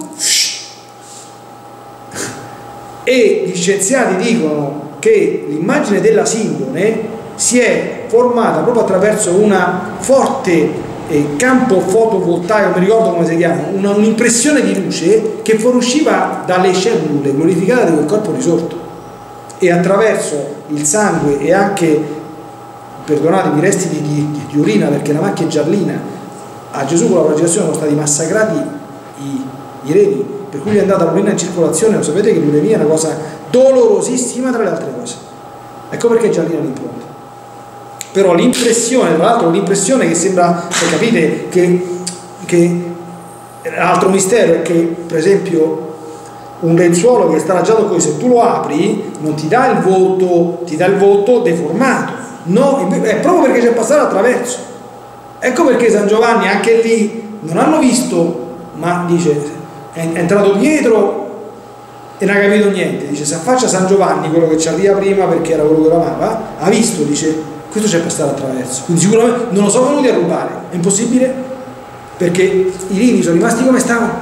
E gli scienziati dicono che l'immagine della sindone si è formata proprio attraverso una forte eh, campo fotovoltaico, non mi ricordo come si chiama, una, un'impressione di luce che fuoriusciva dalle cellule glorificate di quel corpo risorto, e attraverso il sangue e anche, perdonatemi, i resti di, di, di urina, perché la macchia è giallina, a Gesù con la flagellazione sono stati massacrati i, i reni, per cui è andata l'urina in circolazione. Lo sapete che l'uremia è una cosa dolorosissima tra le altre cose, ecco perché è giallina l'impronta. Però l'impressione, tra l'altro l'impressione che sembra, se capite che, che l'altro mistero è che per esempio un lenzuolo che è stracciato così, se tu lo apri non ti dà il volto, ti dà il volto deformato, no, è proprio perché c'è passato attraverso. Ecco perché San Giovanni anche lì non hanno visto, ma dice è entrato Pietro e non ha capito niente, dice se affaccia San Giovanni, quello che ci arriva prima perché era quello che lo amava, ha visto, dice questo c'è passato attraverso, quindi sicuramente non lo sono venuti a rubare, è impossibile, perché i lini sono rimasti come stavano.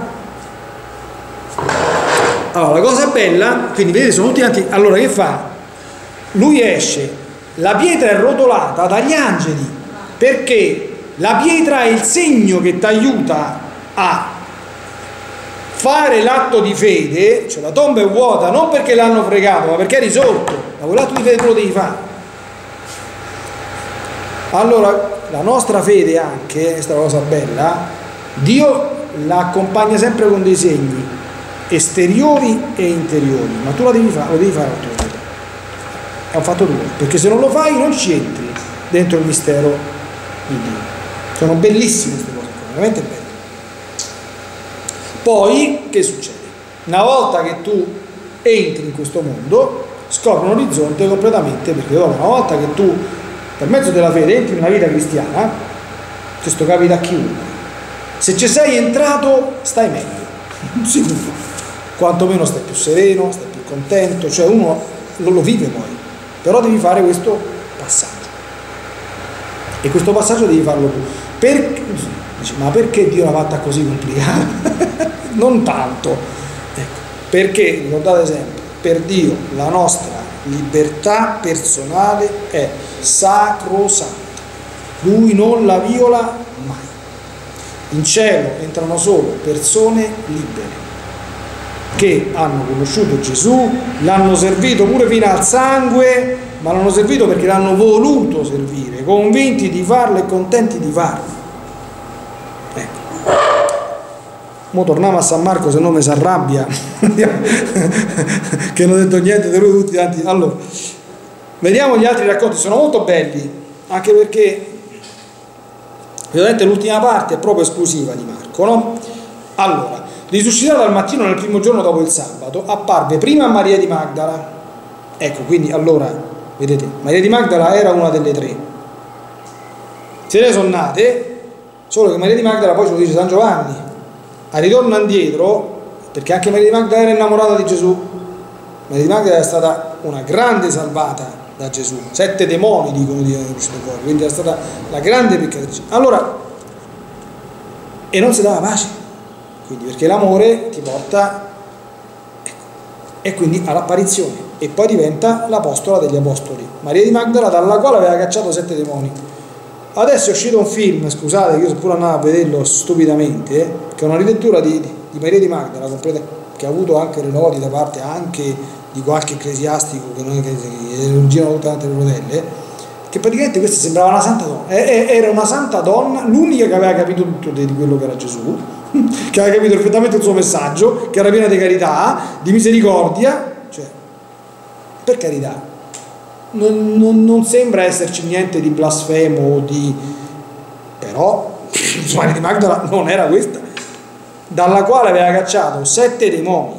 Allora la cosa bella, quindi vedete sono tutti quanti, allora che fa? Lui esce, la pietra è rotolata dagli angeli, perché la pietra è il segno che ti aiuta a fare l'atto di fede, cioè la tomba è vuota non perché l'hanno fregato, ma perché è risorto, ma quell'atto di fede lo devi fare. Allora la nostra fede anche, questa è una cosa bella, Dio la accompagna sempre con dei segni esteriori e interiori, ma tu la devi fare, lo devi fare la tua fede, è un fatto tuo, perché se non lo fai non ci entri dentro il mistero di Dio. Sono bellissime queste cose, veramente belle. Poi, che succede? Una volta che tu entri in questo mondo, scopri un orizzonte completamente, perché dopo, una volta che tu, per mezzo della fede, entri in una vita cristiana, questo capita a chiunque, se ci sei entrato, stai meglio, sicuro, quantomeno stai più sereno, stai più contento, cioè uno non lo vive poi, però devi fare questo passaggio, e questo passaggio devi farlo tu. Per, ma perché Dio l'ha fatta così complicata? Non tanto, ecco, perché ricordate sempre, per Dio la nostra libertà personale è sacrosanta, Lui non la viola mai. In cielo entrano solo persone libere che hanno conosciuto Gesù, l'hanno servito pure fino al sangue, ma l'hanno servito perché l'hanno voluto servire, convinti di farlo e contenti di farlo. Ecco. Mo torniamo a San Marco, se no mi si arrabbia che non ho detto niente di lui tutti tanti. Allora, vediamo gli altri racconti, sono molto belli, anche perché ovviamente l'ultima parte è proprio esclusiva di Marco, no? Allora, risuscitato al mattino nel primo giorno dopo il sabato, apparve prima a Maria di Magdala. Ecco, quindi allora, vedete, Maria di Magdala era una delle tre. se ne sono nate, solo che Maria di Magdala, poi ce lo dice San Giovanni, al ritorno indietro, perché anche Maria di Magdala era innamorata di Gesù. Maria di Magdala è stata una grande salvata da Gesù, sette demoni dicono di fuori, quindi è stata la grande peccatrice. Allora, e non si dava pace, quindi perché l'amore ti porta, ecco, e quindi all'apparizione, e poi diventa l'apostola degli apostoli, Maria di Magdala, dalla quale aveva cacciato sette demoni. Adesso è uscito un film, scusate, io sono pure andato a vederlo stupidamente, che è una rilettura di, di Maria di Magdala, che ha avuto anche le lodi da parte anche di qualche ecclesiastico che non è che girano tutte le rotelle, che praticamente questa sembrava una santa donna, era una santa donna, l'unica che aveva capito tutto di quello che era Gesù, che aveva capito perfettamente il suo messaggio, che era piena di carità, di misericordia, cioè, per carità, non, non, non sembra esserci niente di blasfemo o di, però Maria di Magdala non era questa, dalla quale aveva cacciato sette demoni.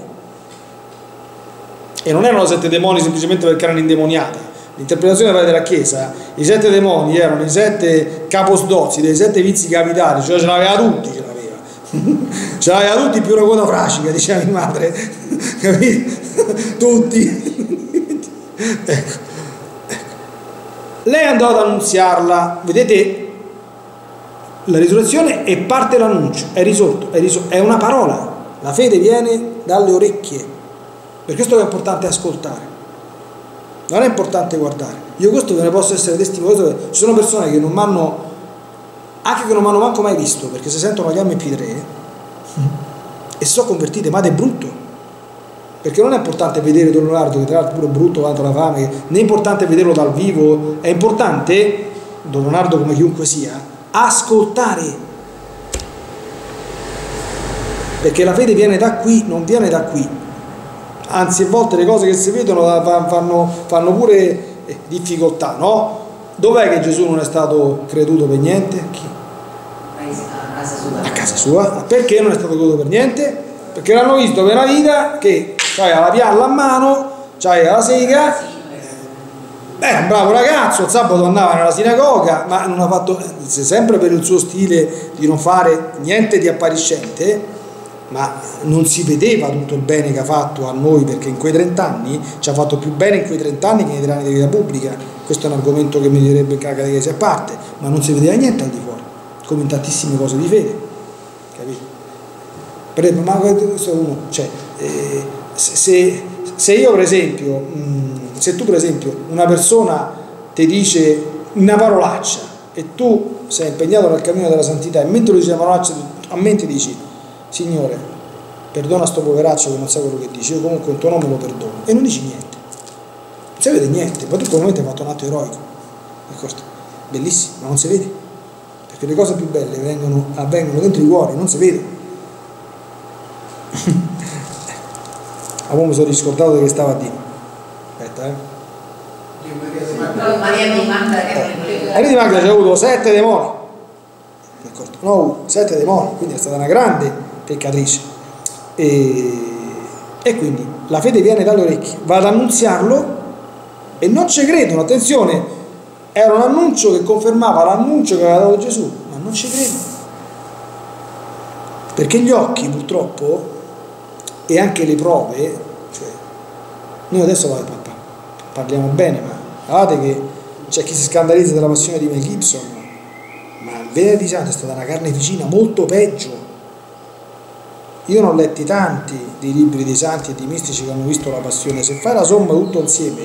E non erano sette demoni semplicemente perché erano indemoniate. L'interpretazione della Chiesa, i sette demoni erano i sette caposdozzi dei sette vizi capitali, cioè ce l'aveva tutti, ce l'aveva ce l'aveva tutti più una quota fracica, diceva mia madre, capito? Tutti. ecco. ecco lei è andata ad annunziarla, vedete, la risurrezione è parte dell'annuncio, è risolto, è risolto, è una parola, la fede viene dalle orecchie. Per questo è importante ascoltare, non è importante guardare. Io questo ve ne posso essere testimone. Ci sono persone che non mi hanno, anche che non mi hanno manco mai visto, perché se sentono gli M P tre e sono convertite, ma è brutto, perché non è importante vedere Don Leonardo, che tra l'altro pure è brutto quanto la fame, né è importante vederlo dal vivo, è importante, Don Leonardo come chiunque sia, ascoltare, perché la fede viene da qui, non viene da qui. Anzi, a volte le cose che si vedono fanno, fanno pure difficoltà, no? Dov'è che Gesù non è stato creduto per niente? Chi? A casa sua. A casa sua. Perché non è stato creduto per niente? Perché l'hanno visto per la vita che c'aveva la pialla a mano, c'aveva la sega, beh, era un bravo ragazzo, il sabato andava nella sinagoga, ma non ha fatto, sempre per il suo stile di non fare niente di appariscente, ma non si vedeva tutto il bene che ha fatto a noi, perché in quei trent'anni ci ha fatto più bene in quei trent'anni che nei tre anni di vita pubblica. Questo è un argomento che mi direbbe che la catechesi a parte, ma non si vedeva niente al di fuori, come in tantissime cose di fede, capito? Per esempio, ma questo è uno, cioè, eh, se, se io per esempio, mh, se tu per esempio una persona ti dice una parolaccia e tu sei impegnato nel cammino della santità e mentre lo dici la parolaccia a mente dici: Signore, perdona sto poveraccio che non sa quello che dice, io comunque in tuo nome lo perdono, e non dici niente, non si vede niente, ma tu probabilmente hai fatto un atto eroico, d'accordo? Bellissimo, ma non si vede, perché le cose più belle vengono, avvengono dentro i cuori, non si vede. Ah, poi mi sono riscordato che stava a dire, aspetta eh Maria di Magdala Maria di Magdala ci ha avuto sette demoni, d'accordo? No, sette demoni, quindi è stata una grande peccatrice, e, e quindi la fede viene dalle orecchie, va ad annunziarlo e non ci credono, attenzione, era un annuncio che confermava l'annuncio che aveva dato Gesù, ma non ci credono, perché gli occhi purtroppo e anche le prove, cioè, noi adesso parliamo bene, ma guardate che c'è chi si scandalizza della passione di Mel Gibson, ma il venerdì santo è stata una carneficina molto peggio. Io ne ho letti tanti dei libri dei santi e dei mistici che hanno visto la passione. Se fai la somma tutto insieme,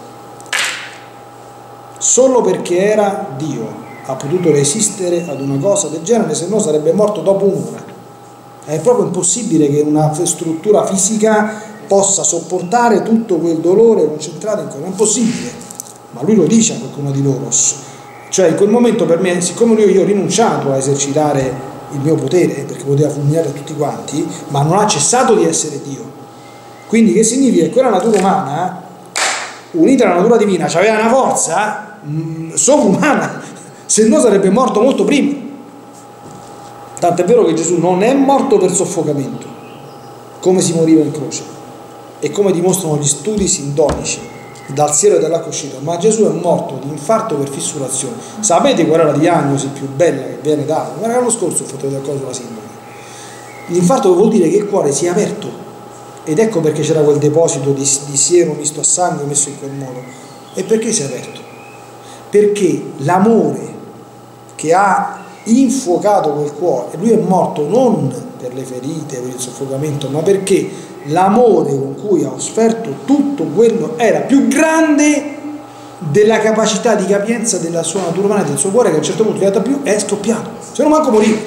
solo perché era Dio ha potuto resistere ad una cosa del genere, se no sarebbe morto dopo un'ora. È proprio impossibile che una struttura fisica possa sopportare tutto quel dolore concentrato in quello, è impossibile, ma lui lo dice a qualcuno di loro, cioè in quel momento per me, siccome io, io ho rinunciato a esercitare il mio potere, perché poteva fulminare a tutti quanti, ma non ha cessato di essere Dio, quindi che significa che quella natura umana unita alla natura divina c'aveva una forza mh, sovrumana, se no sarebbe morto molto prima. Tant'è vero che Gesù non è morto per soffocamento come si moriva in croce, e come dimostrano gli studi sindonici dal siero e dall'acqua uscito, ma Gesù è morto di infarto per fissurazione. Sapete qual è la diagnosi più bella che viene data? Ma l'anno scorso ho fatto vedere cosa sulla sindrome. L'infarto vuol dire che il cuore si è aperto, ed ecco perché c'era quel deposito di, di siero misto a sangue messo in quel modo. E perché si è aperto? Perché l'amore che ha infuocato quel cuore, lui è morto non per le ferite, per il soffocamento, ma perché l'amore con cui ha offerto tutto quello era più grande della capacità di capienza della sua natura umana e del suo cuore, che a un certo punto diventa più, è scoppiato, se non manco morire.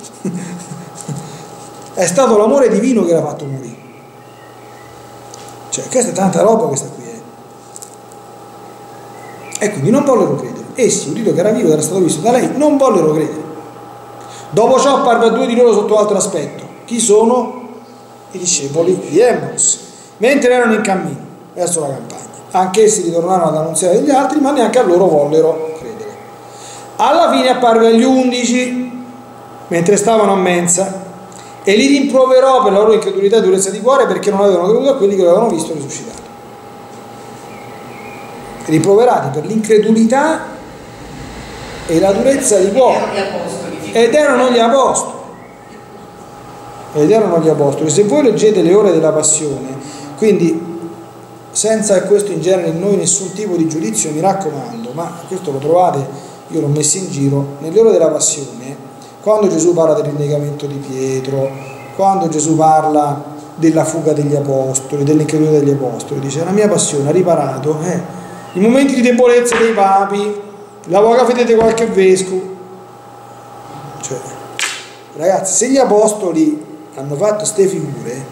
È stato l'amore divino che l'ha fatto morire. Cioè, questa è tanta roba, questa qui è. E quindi non vollero credere. Essi, udito che era vivo ed era stato visto da lei, non vollero credere. Dopo ciò apparve a due di loro sotto altro aspetto. Chi sono? I discepoli di Emmaus, mentre erano in cammino verso la campagna. Anch'essi ritornarono ad annunziare agli altri, ma neanche a loro vollero credere. Alla fine apparve agli undici, mentre stavano a mensa, e li rimproverò per la loro incredulità e durezza di cuore, perché non avevano creduto a quelli che lo avevano visto risuscitato. Riproverati per l'incredulità e la durezza di cuore. Ed erano gli apostoli. Ed erano gli apostoli. Se voi leggete le ore della passione, quindi senza che questo ingeneri in noi nessun tipo di giudizio, mi raccomando, ma questo lo trovate, io l'ho messo in giro, nelle ore della passione, quando Gesù parla del rinnegamento di Pietro, quando Gesù parla della fuga degli apostoli, dell'incredulità degli apostoli, dice: la mia passione ha riparato eh, i momenti di debolezza dei papi, la poca fede di qualche vescovo. Cioè, ragazzi, se gli apostoli hanno fatto ste figure,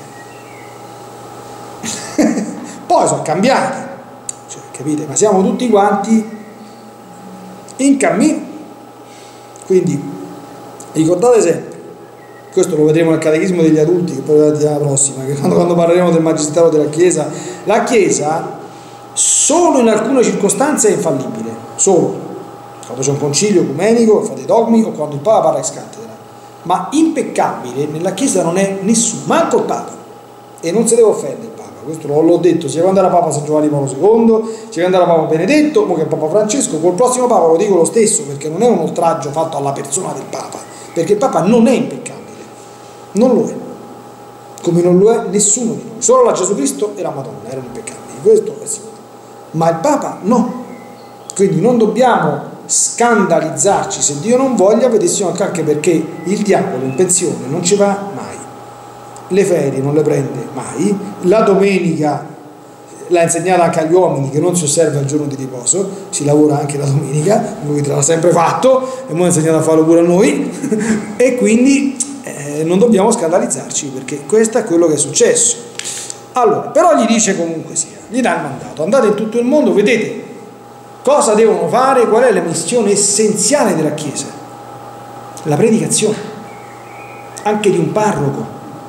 poi sono cambiati, cioè, capite? Ma siamo tutti quanti in cammino. Quindi ricordate sempre, questo lo vedremo nel catechismo degli adulti, che poi la settimana prossima, che quando, quando parleremo del magistero della Chiesa, la Chiesa solo in alcune circostanze è infallibile, solo quando c'è un concilio ecumenico, fate i dogmi, o quando il Papa parla ex cattedra. Ma impeccabile nella Chiesa non è nessuno, manco il Papa, e non si deve offendere il Papa. Questo l'ho detto sia quando era Papa San Giovanni Paolo secondo, sia quando era Papa Benedetto, ora che è Papa Francesco. Col prossimo Papa lo dico lo stesso, perché non è un oltraggio fatto alla persona del Papa, perché il Papa non è impeccabile, non lo è, come non lo è nessuno di noi. Solo la Gesù Cristo e la Madonna erano impeccabili, questo è sicuro, ma il Papa no. Quindi non dobbiamo scandalizzarci se Dio non voglia vedessimo anche, perché il diavolo in pensione non ci va mai, le ferie non le prende mai, la domenica l'ha insegnata anche agli uomini che non si osserva il giorno di riposo, si lavora anche la domenica, lui l'ha sempre fatto e ora ha insegnato a farlo pure a noi e quindi eh, non dobbiamo scandalizzarci, perché questo è quello che è successo. Allora, però gli dice comunque sia, gli dà il mandato: andate in tutto il mondo, vedete cosa devono fare, qual è la missione essenziale della Chiesa? La predicazione, anche di un parroco.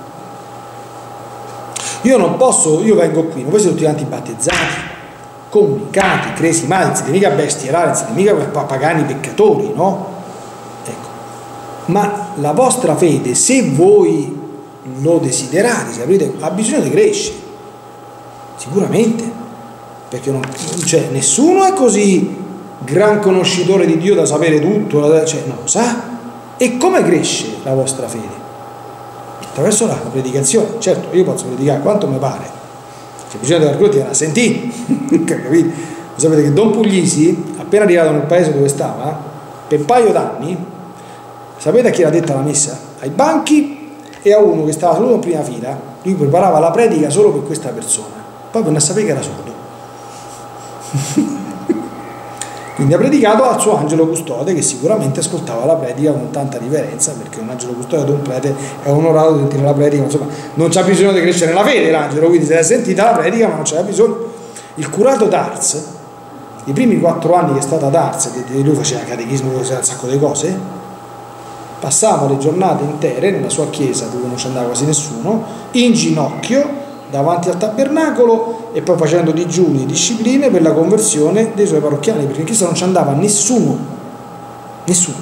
Io non posso, io vengo qui, ma voi siete tutti quanti battezzati, comunicati, cresimati, non siete mica bestierali, non siete mica pagani peccatori, no? Ecco. Ma la vostra fede, se voi lo desiderate, se aprite, ha bisogno di crescere, sicuramente, perché non, cioè, nessuno è così gran conoscitore di Dio da sapere tutto, cioè, non lo sa. E come cresce la vostra fede? Attraverso la predicazione. Certo, io posso predicare quanto mi pare, c'è bisogno della crudità da sentire. Capite? Sapete che Don Puglisi, appena arrivato nel paese dove stava, per un paio d'anni, sapete a chi l'ha detta la messa? Ai banchi e a uno che stava solo in prima fila. Lui preparava la predica solo per questa persona, poi venne a sapere che era sordo. Quindi ha predicato al suo angelo custode, che sicuramente ascoltava la predica con tanta riverenza, perché un angelo custode ad un prete è onorato di sentire la predica, insomma non c'ha bisogno di crescere nella fede l'angelo, quindi se l'ha sentita la predica ma non c'era bisogno. Il curato d'Ars, i primi quattro anni che è stato ad Ars, che lui faceva catechismo, faceva un sacco di cose, passava le giornate intere nella sua chiesa, dove non ci andava quasi nessuno, in ginocchio davanti al tabernacolo, e poi facendo digiuni e discipline per la conversione dei suoi parrocchiani, perché in chiesa non ci andava nessuno, nessuno.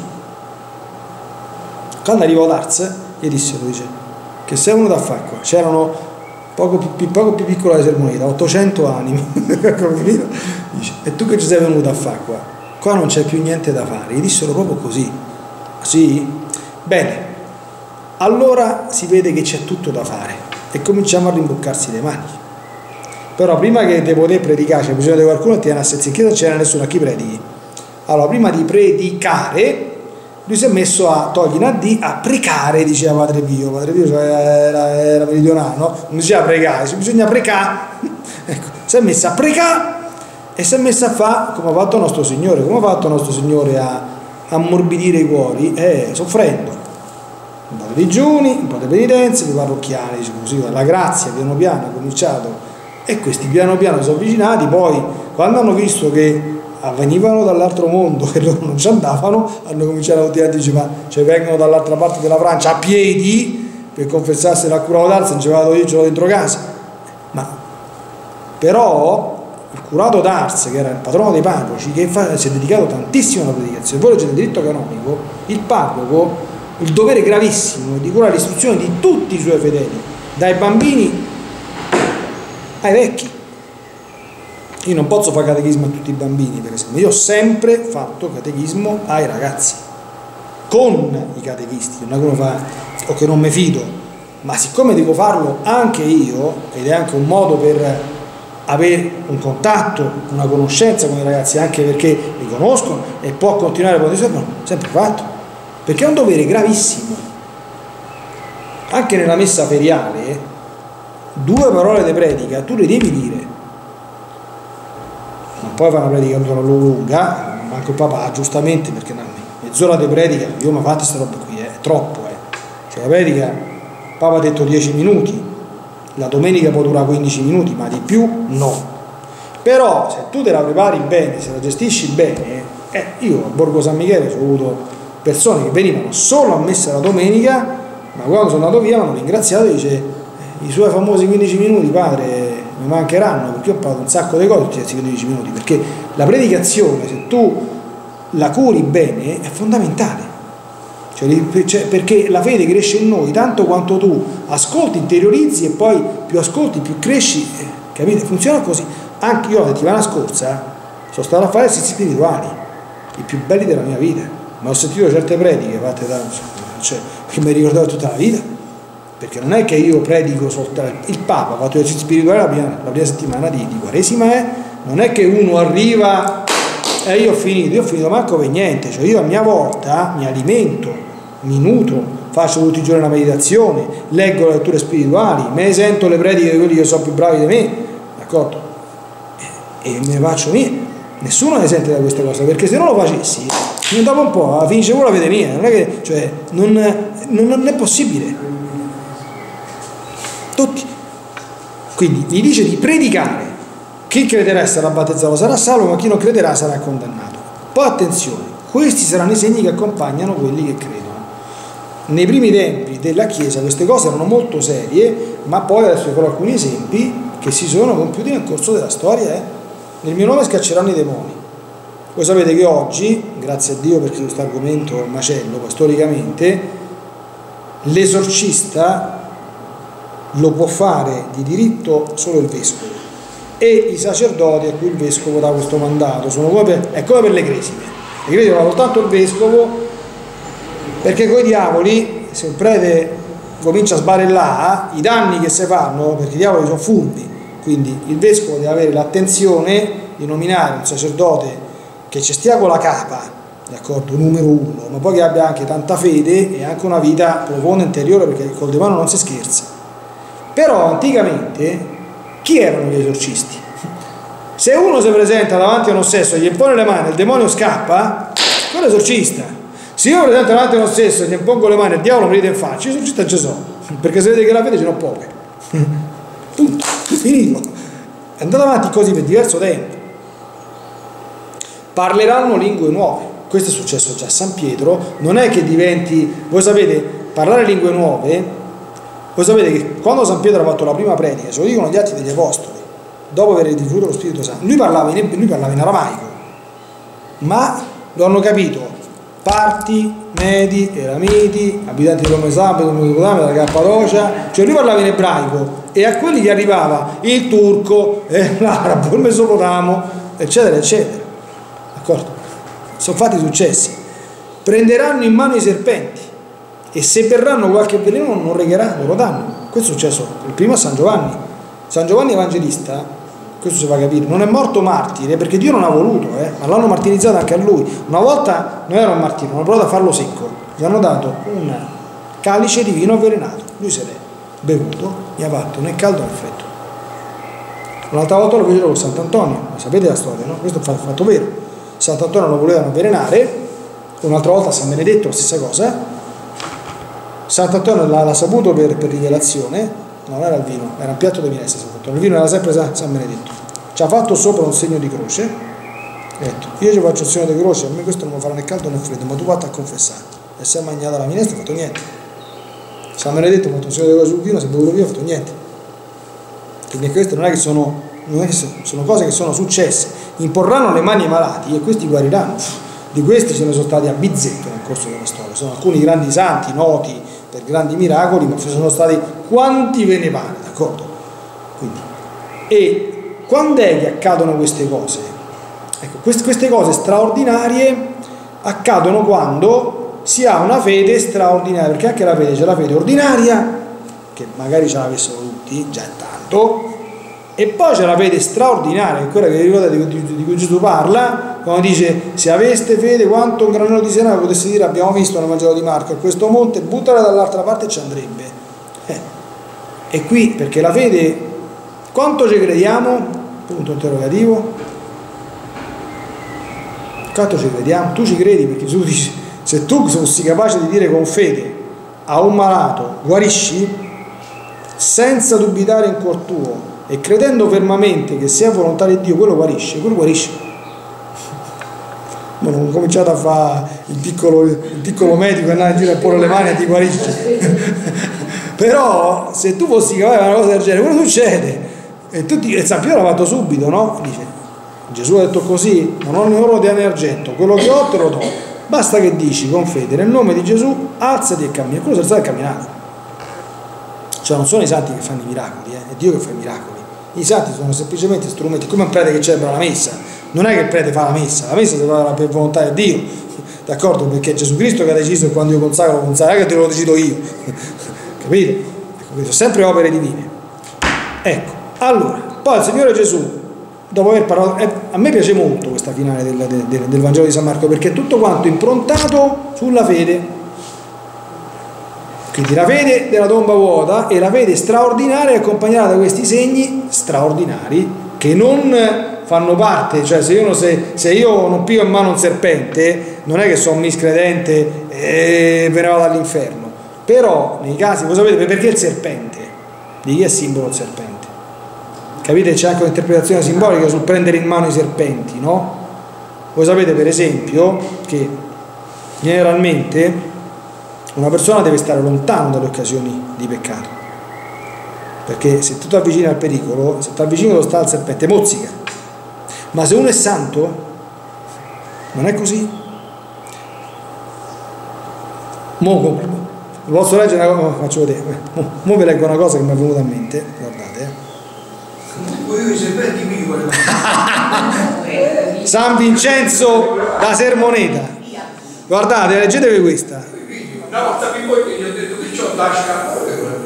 Quando arrivò ad Ars gli dissero, dice, che se uno da fare qua, c'erano poco più, poco più piccola di Sermoneta, ottocento anime. Dice, e tu che ci sei venuto a fare qua? Qua non c'è più niente da fare. Gli dissero proprio così. Sì? Bene, allora si vede che c'è tutto da fare e cominciamo a rimboccarsi le mani. Però prima che te poter predicare c'è bisogno di qualcuno che ti viene a sezzi, che non c'era nessuno a chi predichi. Allora, prima di predicare, lui si è messo a togliere una D, a precare, diceva Padre Pio. Padre Pio cioè, era, era meridionale, no? Non diceva pregare, se bisogna precare. Ecco, si è messo a precare e si è messo a fare come ha fatto il nostro Signore. Come ha fatto il nostro Signore a ammorbidire i cuori? Eh, soffrendo. Un po' di digiuni, un po' di penitenze, di parrocchiani, diciamo così, la grazia piano piano ha cominciato. E questi piano piano si sono avvicinati, poi quando hanno visto che venivano dall'altro mondo e loro non ci andavano, hanno cominciato a dire, ma cioè vengono dall'altra parte della Francia a piedi per confessarsi la curato d'Ars, non ci vado io, ce l'ho dentro casa. Ma però il curato d'Ars, che era il patrono dei parroci, che fa, si è dedicato tantissimo alla predicazione, poi legge del diritto canonico, il parroco, il dovere gravissimo di curare l'istruzione di tutti i suoi fedeli, dai bambini ai vecchi. Io non posso fare catechismo a tutti i bambini, per esempio. Io ho sempre fatto catechismo ai ragazzi, con i catechisti, non è che uno fa, o che non mi fido, ma siccome devo farlo anche io, ed è anche un modo per avere un contatto, una conoscenza con i ragazzi, anche perché li conoscono e può continuare a poter no, sempre fatto, perché è un dovere gravissimo. Anche nella messa feriale, due parole di predica tu le devi dire. Non puoi fare una predica lunga, manco il papà, giustamente, perché mezz'ora di predica, io mi ho fatto questa roba qui, è troppo, eh. Cioè la predica, Papa ha detto dieci minuti, la domenica può durare quindici minuti, ma di più no. Però se tu te la prepari bene, se la gestisci bene, eh, io a Borgo San Michele ho avuto persone che venivano solo a messa la domenica, ma quando sono andato via mi hanno ringraziato e dice, eh, i suoi famosi quindici minuti, padre, mi mancheranno, perché ho parlato un sacco di cose tutti questi quindici minuti, perché la predicazione, se tu la curi bene, è fondamentale. Cioè, cioè, perché la fede cresce in noi tanto quanto tu ascolti, interiorizzi e poi più ascolti, più cresci, eh, capite? Funziona così. Anche io la settimana scorsa sono stato a fare esercizi spirituali, i più belli della mia vita, ma ho sentito certe prediche fatte da, cioè, che mi ricordavo tutta la vita, perché non è che io predico soltanto, il Papa ha fatto esercizi spirituali la prima, la prima settimana di, di Quaresima, eh? Non è che uno arriva e eh, io ho finito, io ho finito manco per niente, cioè io a mia volta mi alimento, mi nutro, faccio tutti i giorni la meditazione, leggo le letture spirituali, me ne sento le prediche di quelli che sono più bravi di me, d'accordo? E, e me ne faccio mie. Nessuno ne sente da queste cose, perché se non lo facessi, dopo un po' finisce pure la fede mia, non è che, cioè, non, non, non è possibile. Tutti. Quindi gli dice di predicare. Chi crederà e sarà battezzato sarà salvo, ma chi non crederà sarà condannato. Poi attenzione, questi saranno i segni che accompagnano quelli che credono. Nei primi tempi della Chiesa queste cose erano molto serie, ma poi adesso vi farò alcuni esempi che si sono compiuti nel corso della storia. Eh. Nel mio nome scacceranno i demoni. Voi sapete che oggi, grazie a Dio perché questo argomento è un macello, poi storicamente, l'esorcista lo può fare di diritto solo il vescovo e i sacerdoti a cui il vescovo dà questo mandato sono come per, è come per le cresime. Le cresime fanno soltanto il vescovo, perché coi diavoli, se un prete comincia a sbarellare, i danni che si fanno, perché i diavoli sono furbi, quindi il vescovo deve avere l'attenzione di nominare un sacerdote che ci stia con la capa, d'accordo, numero uno, ma poi che abbia anche tanta fede e anche una vita profonda interiore, perché col demonio non si scherza. Però anticamente chi erano gli esorcisti? Se uno si presenta davanti a un ossesso e gli impone le mani e il demonio scappa, quello è esorcista. Se io mi presento davanti a un ossesso e gli impongo le mani e il diavolo mi ride in faccia, l'esorcista non ci so, perché se vede che la fede ce n'ho poche. Punto, finito. È andato avanti così per diverso tempo. Parleranno lingue nuove. Questo è successo già a San Pietro. Non è che diventi, voi sapete, parlare lingue nuove. Voi sapete che quando San Pietro ha fatto la prima predica, se lo dicono gli Atti degli Apostoli, dopo aver ricevuto lo Spirito Santo, lui parlava in, lui parlava in aramaico, ma lo hanno capito Parti, Medi, Elamiti, abitanti di Roma e Sabia, della Cappadocia, cioè lui parlava in ebraico e a quelli gli arrivava il turco, eh, l'arabo, il mesopotamo, eccetera, eccetera. D'accordo? Sono fatti successi. Prenderanno in mano i serpenti e se berranno qualche veleno non regheranno, lo danno. Questo è successo il primo a San Giovanni. San Giovanni Evangelista, questo si fa capire, non è morto martire perché Dio non ha voluto, eh, ma l'hanno martirizzato anche a lui. Una volta non era un martirio, hanno provato a farlo secco, gli hanno dato un calice di vino avvelenato, lui se l'è bevuto, gli ha fatto né caldo né freddo. Un'altra volta lo fecero con Sant'Antonio, ma sapete la storia, no? Questo è un fatto vero. Sant'Antonio lo volevano avvelenare, un'altra volta a San Benedetto la stessa cosa. Sant'Antonio l'ha saputo per, per rivelazione. Non era il vino, era un piatto di minestra. Il vino era sempre San Benedetto. Ci ha fatto sopra un segno di croce. Ha detto: io ci faccio il segno di croce, a me questo non mi farà né caldo né freddo, ma tu vatti a confessare. E si è mangiata la minestra, ha fatto niente. San Benedetto ha fatto un segno di croce sul vino, si è bevuto via, ha fatto niente. Quindi queste non è che sono, non è che sono cose che sono successe. Imporranno le mani ai malati e questi guariranno. Di questi ce ne sono stati a bizzeffe nel corso della storia. Sono alcuni grandi santi noti per grandi miracoli, ma ci sono stati quanti ve ne pare, d'accordo? Quindi, e quando è che accadono queste cose? Ecco, queste, queste cose straordinarie accadono quando si ha una fede straordinaria, perché anche la fede c'è la fede ordinaria, che magari ce l'avessero tutti, già è tanto, e poi c'è la fede straordinaria, che è quella che ricordate di, di, di cui Gesù parla, quando dice: se aveste fede quanto un granello di senape, potesse dire, abbiamo visto nel Vangelo di Marco, a questo monte buttala dall'altra parte e ci andrebbe. Eh. E qui, perché la fede, quanto ci crediamo? Punto interrogativo. Quanto ci crediamo? Tu ci credi perché Gesù dice: se tu fossi capace di dire con fede a un malato guarisci, senza dubitare in cuor tuo e credendo fermamente che sia volontà di Dio, quello guarisce, quello guarisce. Ma non cominciate a fare il piccolo, il piccolo medico e andare in giro a porre le mani e ti guarisce. Però se tu fossi capace di una cosa del genere, quello succede. E, tutti, e San Pietro l'ha fatto subito, no? Dice: Gesù ha detto così, non ho né oro né argento, quello che ho te lo do. Basta che dici con fede nel nome di Gesù, alzati e cammina. Quello si alza e camminare. Cioè non sono i santi che fanno i miracoli, eh? È Dio che fa i miracoli. I santi sono semplicemente strumenti, come un prete che celebra la messa. Non è che il prete fa la messa, la messa si fa per volontà di Dio, d'accordo? Perché è Gesù Cristo che ha deciso, e quando io consacro, consacro, non è che te lo decido io, capite? Ecco, sono sempre opere divine. Ecco, allora, poi il Signore Gesù, dopo aver parlato, eh, a me piace molto questa finale del, del, del Vangelo di San Marco, perché è tutto quanto improntato sulla fede. Quindi la fede della tomba vuota e la fede straordinaria è accompagnata da questi segni straordinari che non fanno parte, cioè se io, se, se io non piglio in mano un serpente non è che sono miscredente e ve ne vado all'inferno. Però nei casi, voi sapete perché il serpente? Di chi è simbolo il serpente? Capite? C'è anche un'interpretazione simbolica sul prendere in mano i serpenti, no? Voi sapete per esempio che generalmente una persona deve stare lontano dalle occasioni di peccato, perché se tu ti avvicini al pericolo, se ti avvicini dove sta il serpente, mozzica. Ma se uno è santo, non è così. Mo, lo posso leggere una cosa? Faccio vedere. Mo, mo vi leggo una cosa che mi è venuta a mente, guardate. Io i serpenti mi volevo. San Vincenzo da Sermoneta. Guardate, leggetevi questa. Una volta che poi gli ho detto che c'ho tasca,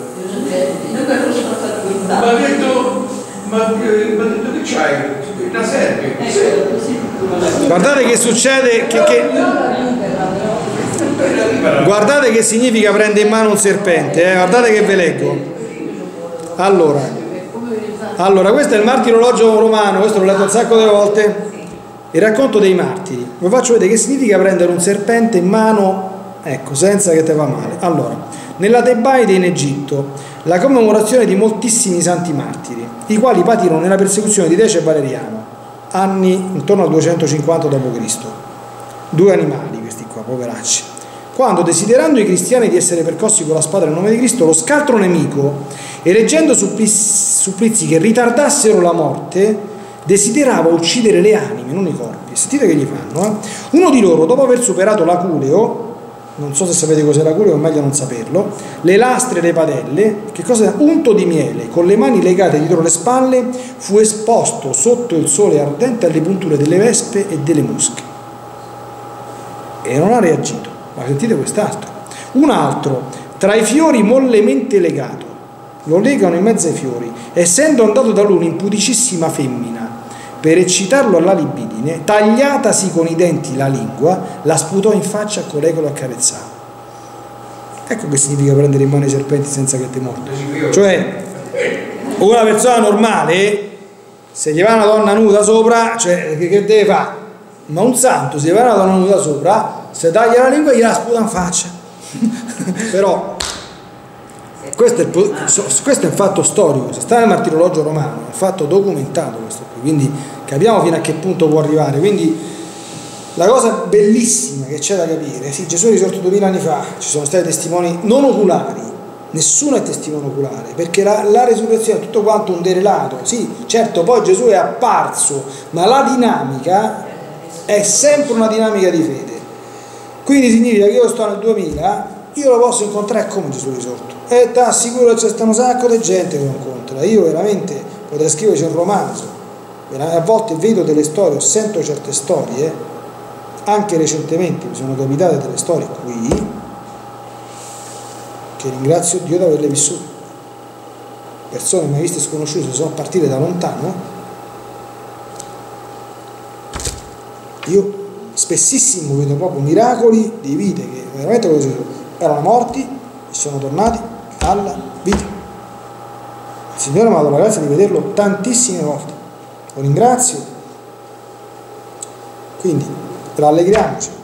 mi ha detto, ma ha detto che c'hai? Una serpe. Guardate che succede, che, che... guardate che significa prendere in mano un serpente, eh? Guardate che ve leggo. Allora, allora, questo è il martirologio romano, questo l'ho letto un sacco di volte, il racconto dei martiri. Vi faccio vedere che significa prendere un serpente in mano, ecco, senza che te va male. Allora, nella Tebaide in Egitto, la commemorazione di moltissimi santi martiri, i quali patirono nella persecuzione di Dece e Valeriano, anni intorno al duecentocinquanta dopo Cristo. Due animali questi qua, poveracci. Quando, desiderando i cristiani di essere percossi con la spada nel nome di Cristo, lo scaltro nemico, eleggendo supplizi che ritardassero la morte, desiderava uccidere le anime, non i corpi. Sentite che gli fanno. Eh? Uno di loro, dopo aver superato l'aculeo, non so se sapete cos'è l'aculeo, è meglio non saperlo, le lastre e le padelle, che cosa? Unto di miele, con le mani legate dietro le spalle, fu esposto sotto il sole ardente alle punture delle vespe e delle mosche. E non ha reagito. Ma sentite quest'altro. Un altro, tra i fiori mollemente legato, lo legano in mezzo ai fiori, essendo andato da lui un'impudicissima femmina, per eccitarlo alla libidine, tagliatasi con i denti la lingua, la sputò in faccia a colei che lo accarezzava. Ecco che significa prendere in mano i serpenti senza che ti morda. Cioè, una persona normale, se gli va una donna nuda sopra, cioè, che, che deve fare? Ma un santo, se gli va una donna nuda sopra, se taglia la lingua, gliela sputa in faccia. Però, questo è, il, questo è un fatto storico, se sta nel martirologio romano, è un fatto documentato questo qui, quindi capiamo fino a che punto può arrivare. Quindi la cosa bellissima che c'è da capire, sì, Gesù è risorto duemila anni fa, ci sono stati testimoni non oculari, nessuno è testimone oculare, perché la, la resurrezione è tutto quanto un derelato. Sì, certo, poi Gesù è apparso, ma la dinamica è sempre una dinamica di fede. Quindi significa che io sto nel duemila, io lo posso incontrare come Gesù risorto, e ti assicuro che c'è un sacco di gente che lo incontra. Io veramente potrei scriverci un romanzo, a volte vedo delle storie, sento certe storie, anche recentemente mi sono capitate delle storie qui che ringrazio Dio di averle vissute, persone mai viste sconosciute, sono partite da lontano. Io spessissimo vedo proprio miracoli di vite che veramente erano morti e sono tornati alla vita. Il Signore mi ha dato la grazia di vederlo tantissime volte, lo ringrazio. Quindi rallegriamoci,